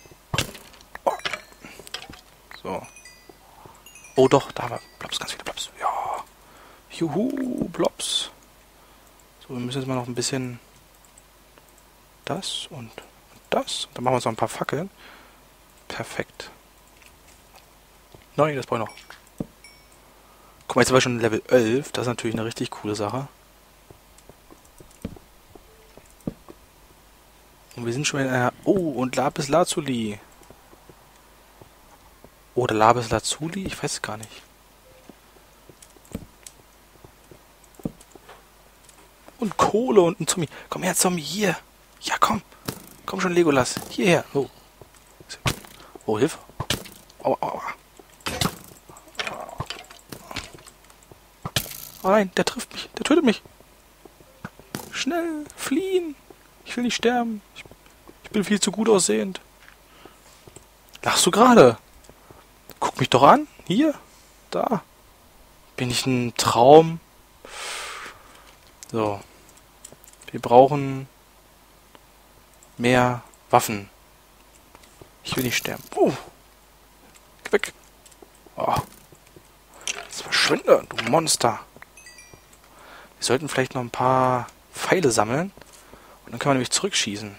Speaker 1: So. Oh doch, da haben wir Blobs, ganz viele Blobs. Ja. Juhu, Blobs. So, wir müssen jetzt mal noch ein bisschen das und das. Dann machen wir uns noch ein paar Fackeln. Perfekt. Nein, das brauche ich noch. Guck mal, jetzt sind wir schon Level elf. Das ist natürlich eine richtig coole Sache. Und wir sind schon in einer... Oh, und Lapis Lazuli. Oder Lapis Lazuli? Ich weiß es gar nicht. Und Kohle und ein Zombie. Komm her, Zombie, hier. Ja, komm. Komm schon, Legolas. Hierher. Oh, oh Hilfe. Aua, aua. Oh nein, der trifft mich. Der tötet mich. Schnell, fliehen. Ich will nicht sterben. Ich, ich bin viel zu gut aussehend. Lachst du gerade? Guck mich doch an. Hier. Da. Bin ich ein Traum? So. Wir brauchen mehr Waffen. Ich will nicht sterben. Oh. Geh weg. Oh. Jetzt verschwinde, du Monster. Wir sollten vielleicht noch ein paar Pfeile sammeln. Und dann können wir nämlich zurückschießen.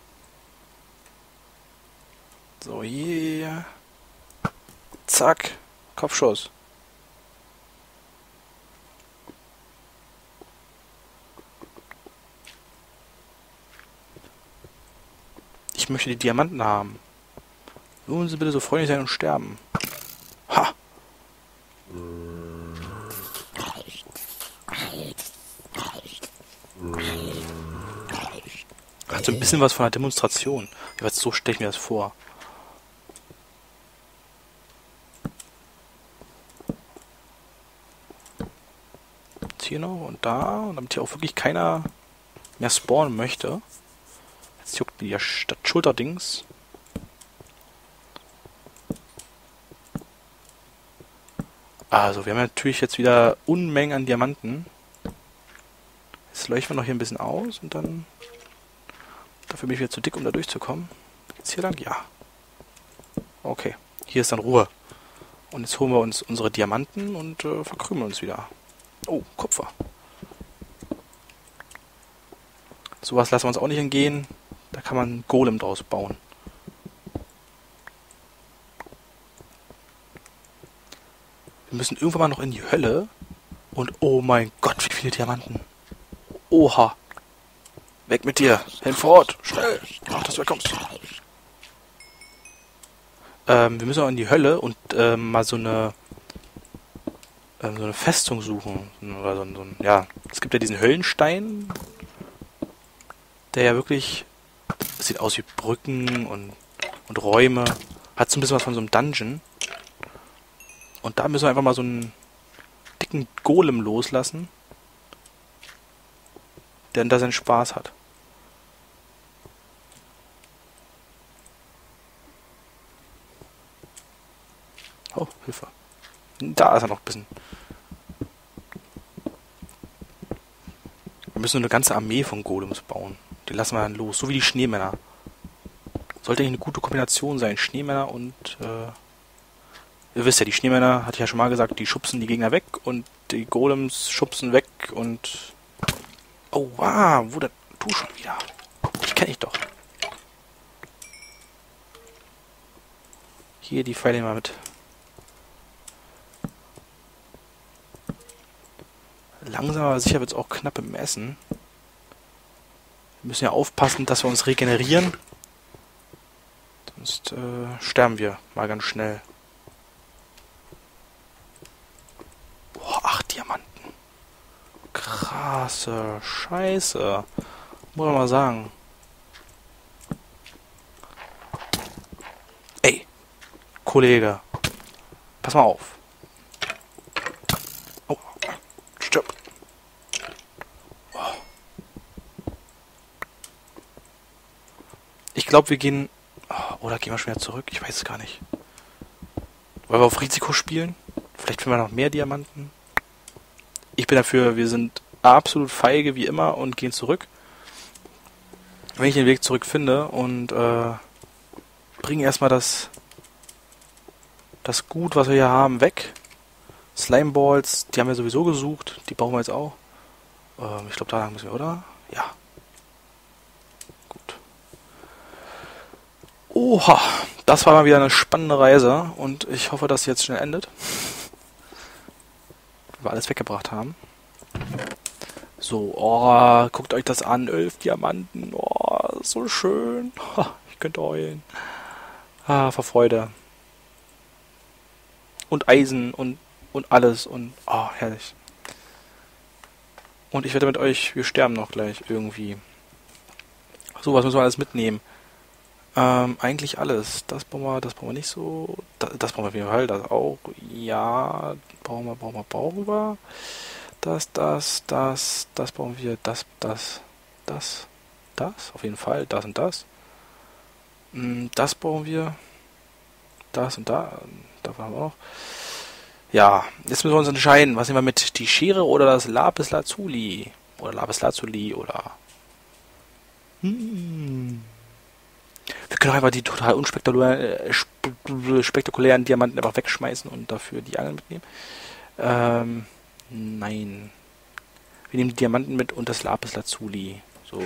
Speaker 1: So, hier. Zack. Kopfschuss. Ich möchte die Diamanten haben. Nun Sie bitte so freundlich sein und sterben. Ha! Hat so ein bisschen was von einer Demonstration. Jetzt so stelle ich mir das vor. Jetzt hier noch und da. Und damit hier auch wirklich keiner mehr spawnen möchte. Jetzt juckt mir das Schulterdings. Also, wir haben natürlich jetzt wieder Unmengen an Diamanten. Jetzt leuchten wir noch hier ein bisschen aus und dann... Dafür bin ich wieder zu dick, um da durchzukommen. Geht's hier lang? Ja. Okay. Hier ist dann Ruhe. Und jetzt holen wir uns unsere Diamanten und äh, verkrümeln uns wieder. Oh, Kupfer. Sowas lassen wir uns auch nicht entgehen. Da kann man einen Golem draus bauen. Wir müssen irgendwann mal noch in die Hölle. Und oh mein Gott, wie viele Diamanten. Oha. Weg mit dir. Hinfort. Schnell. Mach, dass du wegkommst. Ähm, wir müssen auch in die Hölle und ähm, mal so eine ähm, so eine Festung suchen. Oder so, so ein, ja. Es gibt ja diesen Höllenstein, der ja wirklich... Das sieht aus wie Brücken und, und Räume. Hat so ein bisschen was von so einem Dungeon. Und da müssen wir einfach mal so einen dicken Golem loslassen, der da seinen Spaß hat. Oh, Hilfe. Da ist er noch ein bisschen. Wir müssen eine ganze Armee von Golems bauen. Die lassen wir dann los, so wie die Schneemänner. Sollte eigentlich eine gute Kombination sein, Schneemänner und... Äh, ihr wisst ja, die Schneemänner, hatte ich ja schon mal gesagt, die schubsen die Gegner weg und die Golems schubsen weg und... Oh, wow, wo denn? Du schon wieder. Ich kenne dich doch. Hier, die Pfeile mal mit. Langsam aber sicher wird es auch knapp im Essen. Wir müssen ja aufpassen, dass wir uns regenerieren. Sonst äh, sterben wir mal ganz schnell. Boah, acht Diamanten. Krasse Scheiße. Muss man mal sagen. Ey, Kollege. Pass mal auf. Oh, stopp. Oh. Ich glaube, wir gehen... Oh, oder gehen wir schon wieder zurück? Ich weiß es gar nicht. Wollen wir auf Risiko spielen? Vielleicht finden wir noch mehr Diamanten. Ich bin dafür, wir sind absolut feige wie immer und gehen zurück. Wenn ich den Weg zurück finde und äh, bringe erstmal das das Gut, was wir hier haben, weg. Slimeballs, die haben wir sowieso gesucht, die brauchen wir jetzt auch. Ähm, ich glaube, da lang müssen wir, oder? Ja. Gut. Oha, das war mal wieder eine spannende Reise und ich hoffe, dass sie jetzt schnell endet. Wir alles weggebracht haben. So, oh, guckt euch das an. Elf Diamanten. Oh, so schön. Ich könnte heulen. Ah, vor Freude. Und Eisen und, und alles. Und, oh, herrlich. Und ich wette mit euch, wir sterben noch gleich irgendwie. So, was müssen wir alles mitnehmen? Ähm, eigentlich alles. Das brauchen wir, das brauchen wir nicht so. Das, das brauchen wir auf jeden Fall. Das auch. Ja, brauchen wir, brauchen wir, brauchen wir. Das, das, das, das brauchen wir. Das, das, das, das. Auf jeden Fall. Das und das. Das brauchen wir. Das und da. Davon haben wir auch. Ja, jetzt müssen wir uns entscheiden. Was nehmen wir mit? Die Schere oder das Lapis Lazuli? Oder Lapis Lazuli oder... Hm. Wir können auch einfach die total unspektakulären äh, sp- spektakulären Diamanten einfach wegschmeißen und dafür die Angeln mitnehmen. Ähm, nein. Wir nehmen die Diamanten mit und das Lapis Lazuli. So.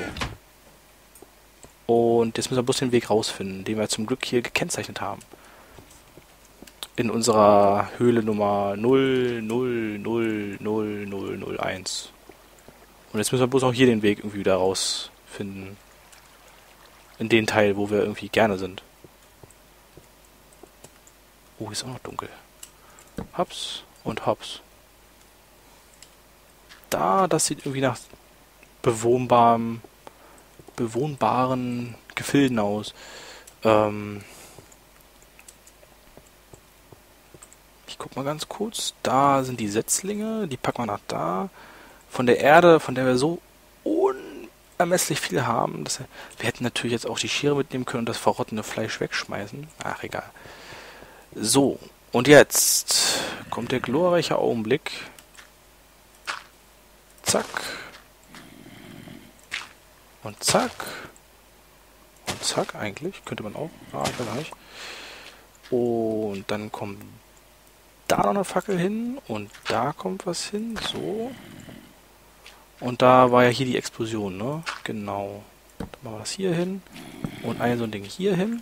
Speaker 1: Und jetzt müssen wir bloß den Weg rausfinden, den wir zum Glück hier gekennzeichnet haben. In unserer Höhle Nummer null null null null null null eins. Und jetzt müssen wir bloß auch hier den Weg irgendwie wieder rausfinden. In den Teil, wo wir irgendwie gerne sind. Oh, hier ist auch noch dunkel. Hops und hops. Da, das sieht irgendwie nach bewohnbarem, bewohnbaren Gefilden aus. Ähm ich guck mal ganz kurz. Da sind die Setzlinge, die packen wir nach da. Von der Erde, von der wir so unermesslich viel haben. Das, wir hätten natürlich jetzt auch die Schere mitnehmen können und das verrottene Fleisch wegschmeißen. Ach, egal. So, und jetzt kommt der glorreiche Augenblick. Zack. Und zack. Und zack, eigentlich. Könnte man auch. Ah, ich weiß nicht. Und dann kommt da noch eine Fackel hin. Und da kommt was hin. So. Und da war ja hier die Explosion, ne? Genau. Dann machen wir das hier hin. Und ein so ein Ding hier hin.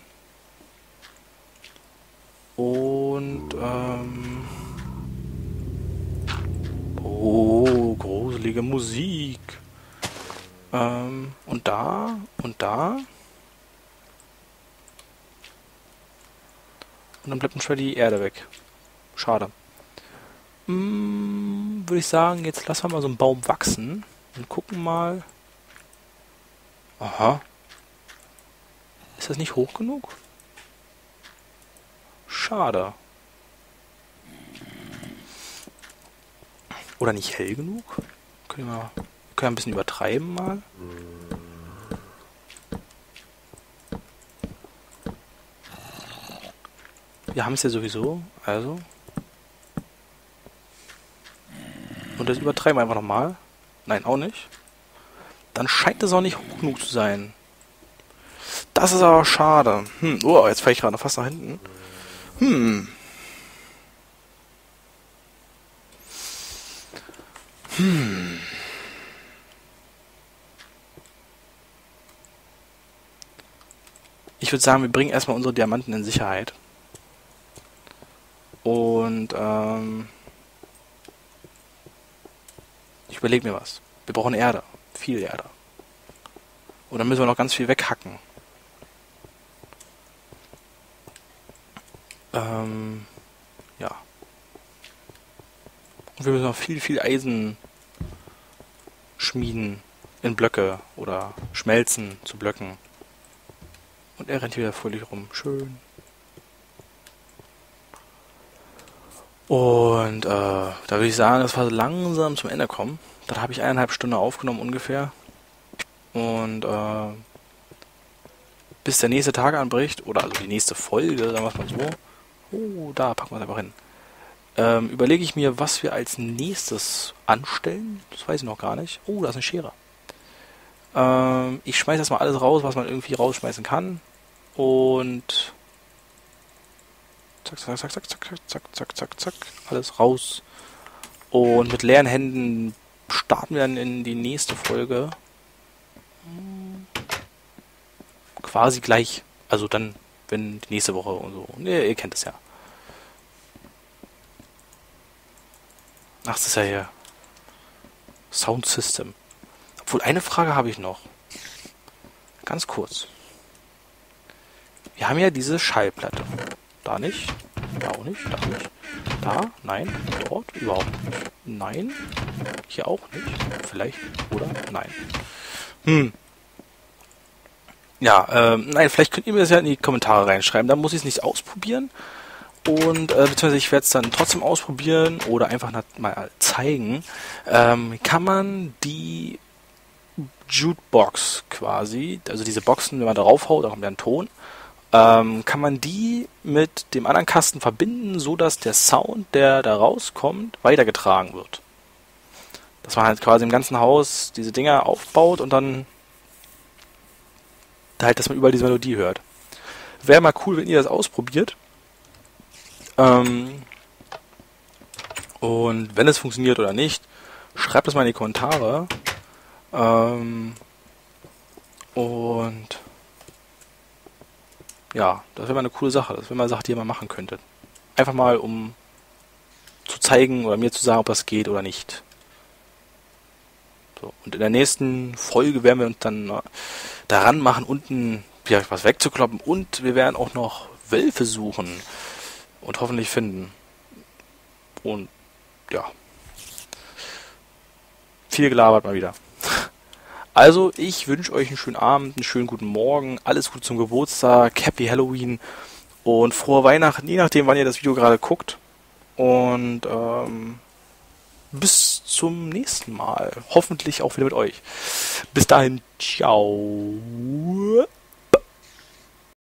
Speaker 1: Und, ähm... oh, gruselige Musik. Ähm, und da, und da. Und dann bleibt uns schon die Erde weg. Schade. Hm, würde ich sagen, jetzt lassen wir mal so einen Baum wachsen und gucken mal. Aha. Ist das nicht hoch genug? Schade. Oder nicht hell genug? Können wir, können wir ein bisschen übertreiben mal. Wir haben es ja sowieso, also. Und das übertreiben wir einfach nochmal. Nein, auch nicht. Dann scheint es auch nicht hoch genug zu sein. Das ist aber schade. Hm, oh, jetzt fahre ich gerade noch fast nach hinten. Hm. Hm. Ich würde sagen, wir bringen erstmal unsere Diamanten in Sicherheit. Und, ähm... ich überlege mir was. Wir brauchen Erde. Viel Erde. Und dann müssen wir noch ganz viel weghacken. Ähm... Ja. Und wir müssen noch viel, viel Eisen schmieden in Blöcke oder schmelzen zu Blöcken. Und er rennt wieder fröhlich rum. Schön. Und äh, da würde ich sagen, dass wir langsam zum Ende kommen. Dann habe ich eineinhalb Stunden aufgenommen ungefähr. Und äh, bis der nächste Tag anbricht, oder also die nächste Folge, sagen wir es mal so. Oh, da packen wir es einfach hin. Ähm, überlege ich mir, was wir als nächstes anstellen. Das weiß ich noch gar nicht. Oh, da ist eine Schere. Ähm, ich schmeiße erstmal alles raus, was man irgendwie rausschmeißen kann. Und zack, zack, zack, zack, zack, zack, zack, zack, zack, alles raus. Und mit leeren Händen starten wir dann in die nächste Folge. Quasi gleich. Also dann, wenn die nächste Woche und so. Ne, ihr kennt es ja. Ach, das ist ja hier. Sound System. Obwohl, eine Frage habe ich noch. Ganz kurz. Wir haben ja diese Schallplatte. Da nicht. Da auch nicht. Da nicht. Da? Nein. Dort? Überhaupt nicht. Nein. Hier auch nicht. Vielleicht. Oder? Nein. Hm. Ja, ähm, nein, vielleicht könnt ihr mir das ja in die Kommentare reinschreiben. Dann muss ich es nicht ausprobieren. Und, äh, beziehungsweise ich werde es dann trotzdem ausprobieren oder einfach mal zeigen. Ähm, kann man die Jukebox quasi, also diese Boxen, wenn man darauf haut, da kommt ja ein Ton, ähm, kann man die mit dem anderen Kasten verbinden, so dass der Sound, der da rauskommt, weitergetragen wird. Dass man halt quasi im ganzen Haus diese Dinger aufbaut und dann halt, dass man überall diese Melodie hört. Wäre mal cool, wenn ihr das ausprobiert. Ähm, und wenn es funktioniert oder nicht, schreibt es mal in die Kommentare. Ähm, und ja, das wäre mal eine coole Sache. Das wäre mal eine Sache, die ihr mal machen könntet. Einfach mal, um zu zeigen oder mir zu sagen, ob das geht oder nicht. So, und in der nächsten Folge werden wir uns dann äh, daran machen, unten ja, was wegzukloppen. Und wir werden auch noch Wölfe suchen und hoffentlich finden. Und ja, viel gelabert mal wieder. Also, ich wünsche euch einen schönen Abend, einen schönen guten Morgen, alles Gute zum Geburtstag, Happy Halloween und frohe Weihnachten, je nachdem, wann ihr das Video gerade guckt. Und ähm, bis zum nächsten Mal. Hoffentlich auch wieder mit euch. Bis dahin, ciao.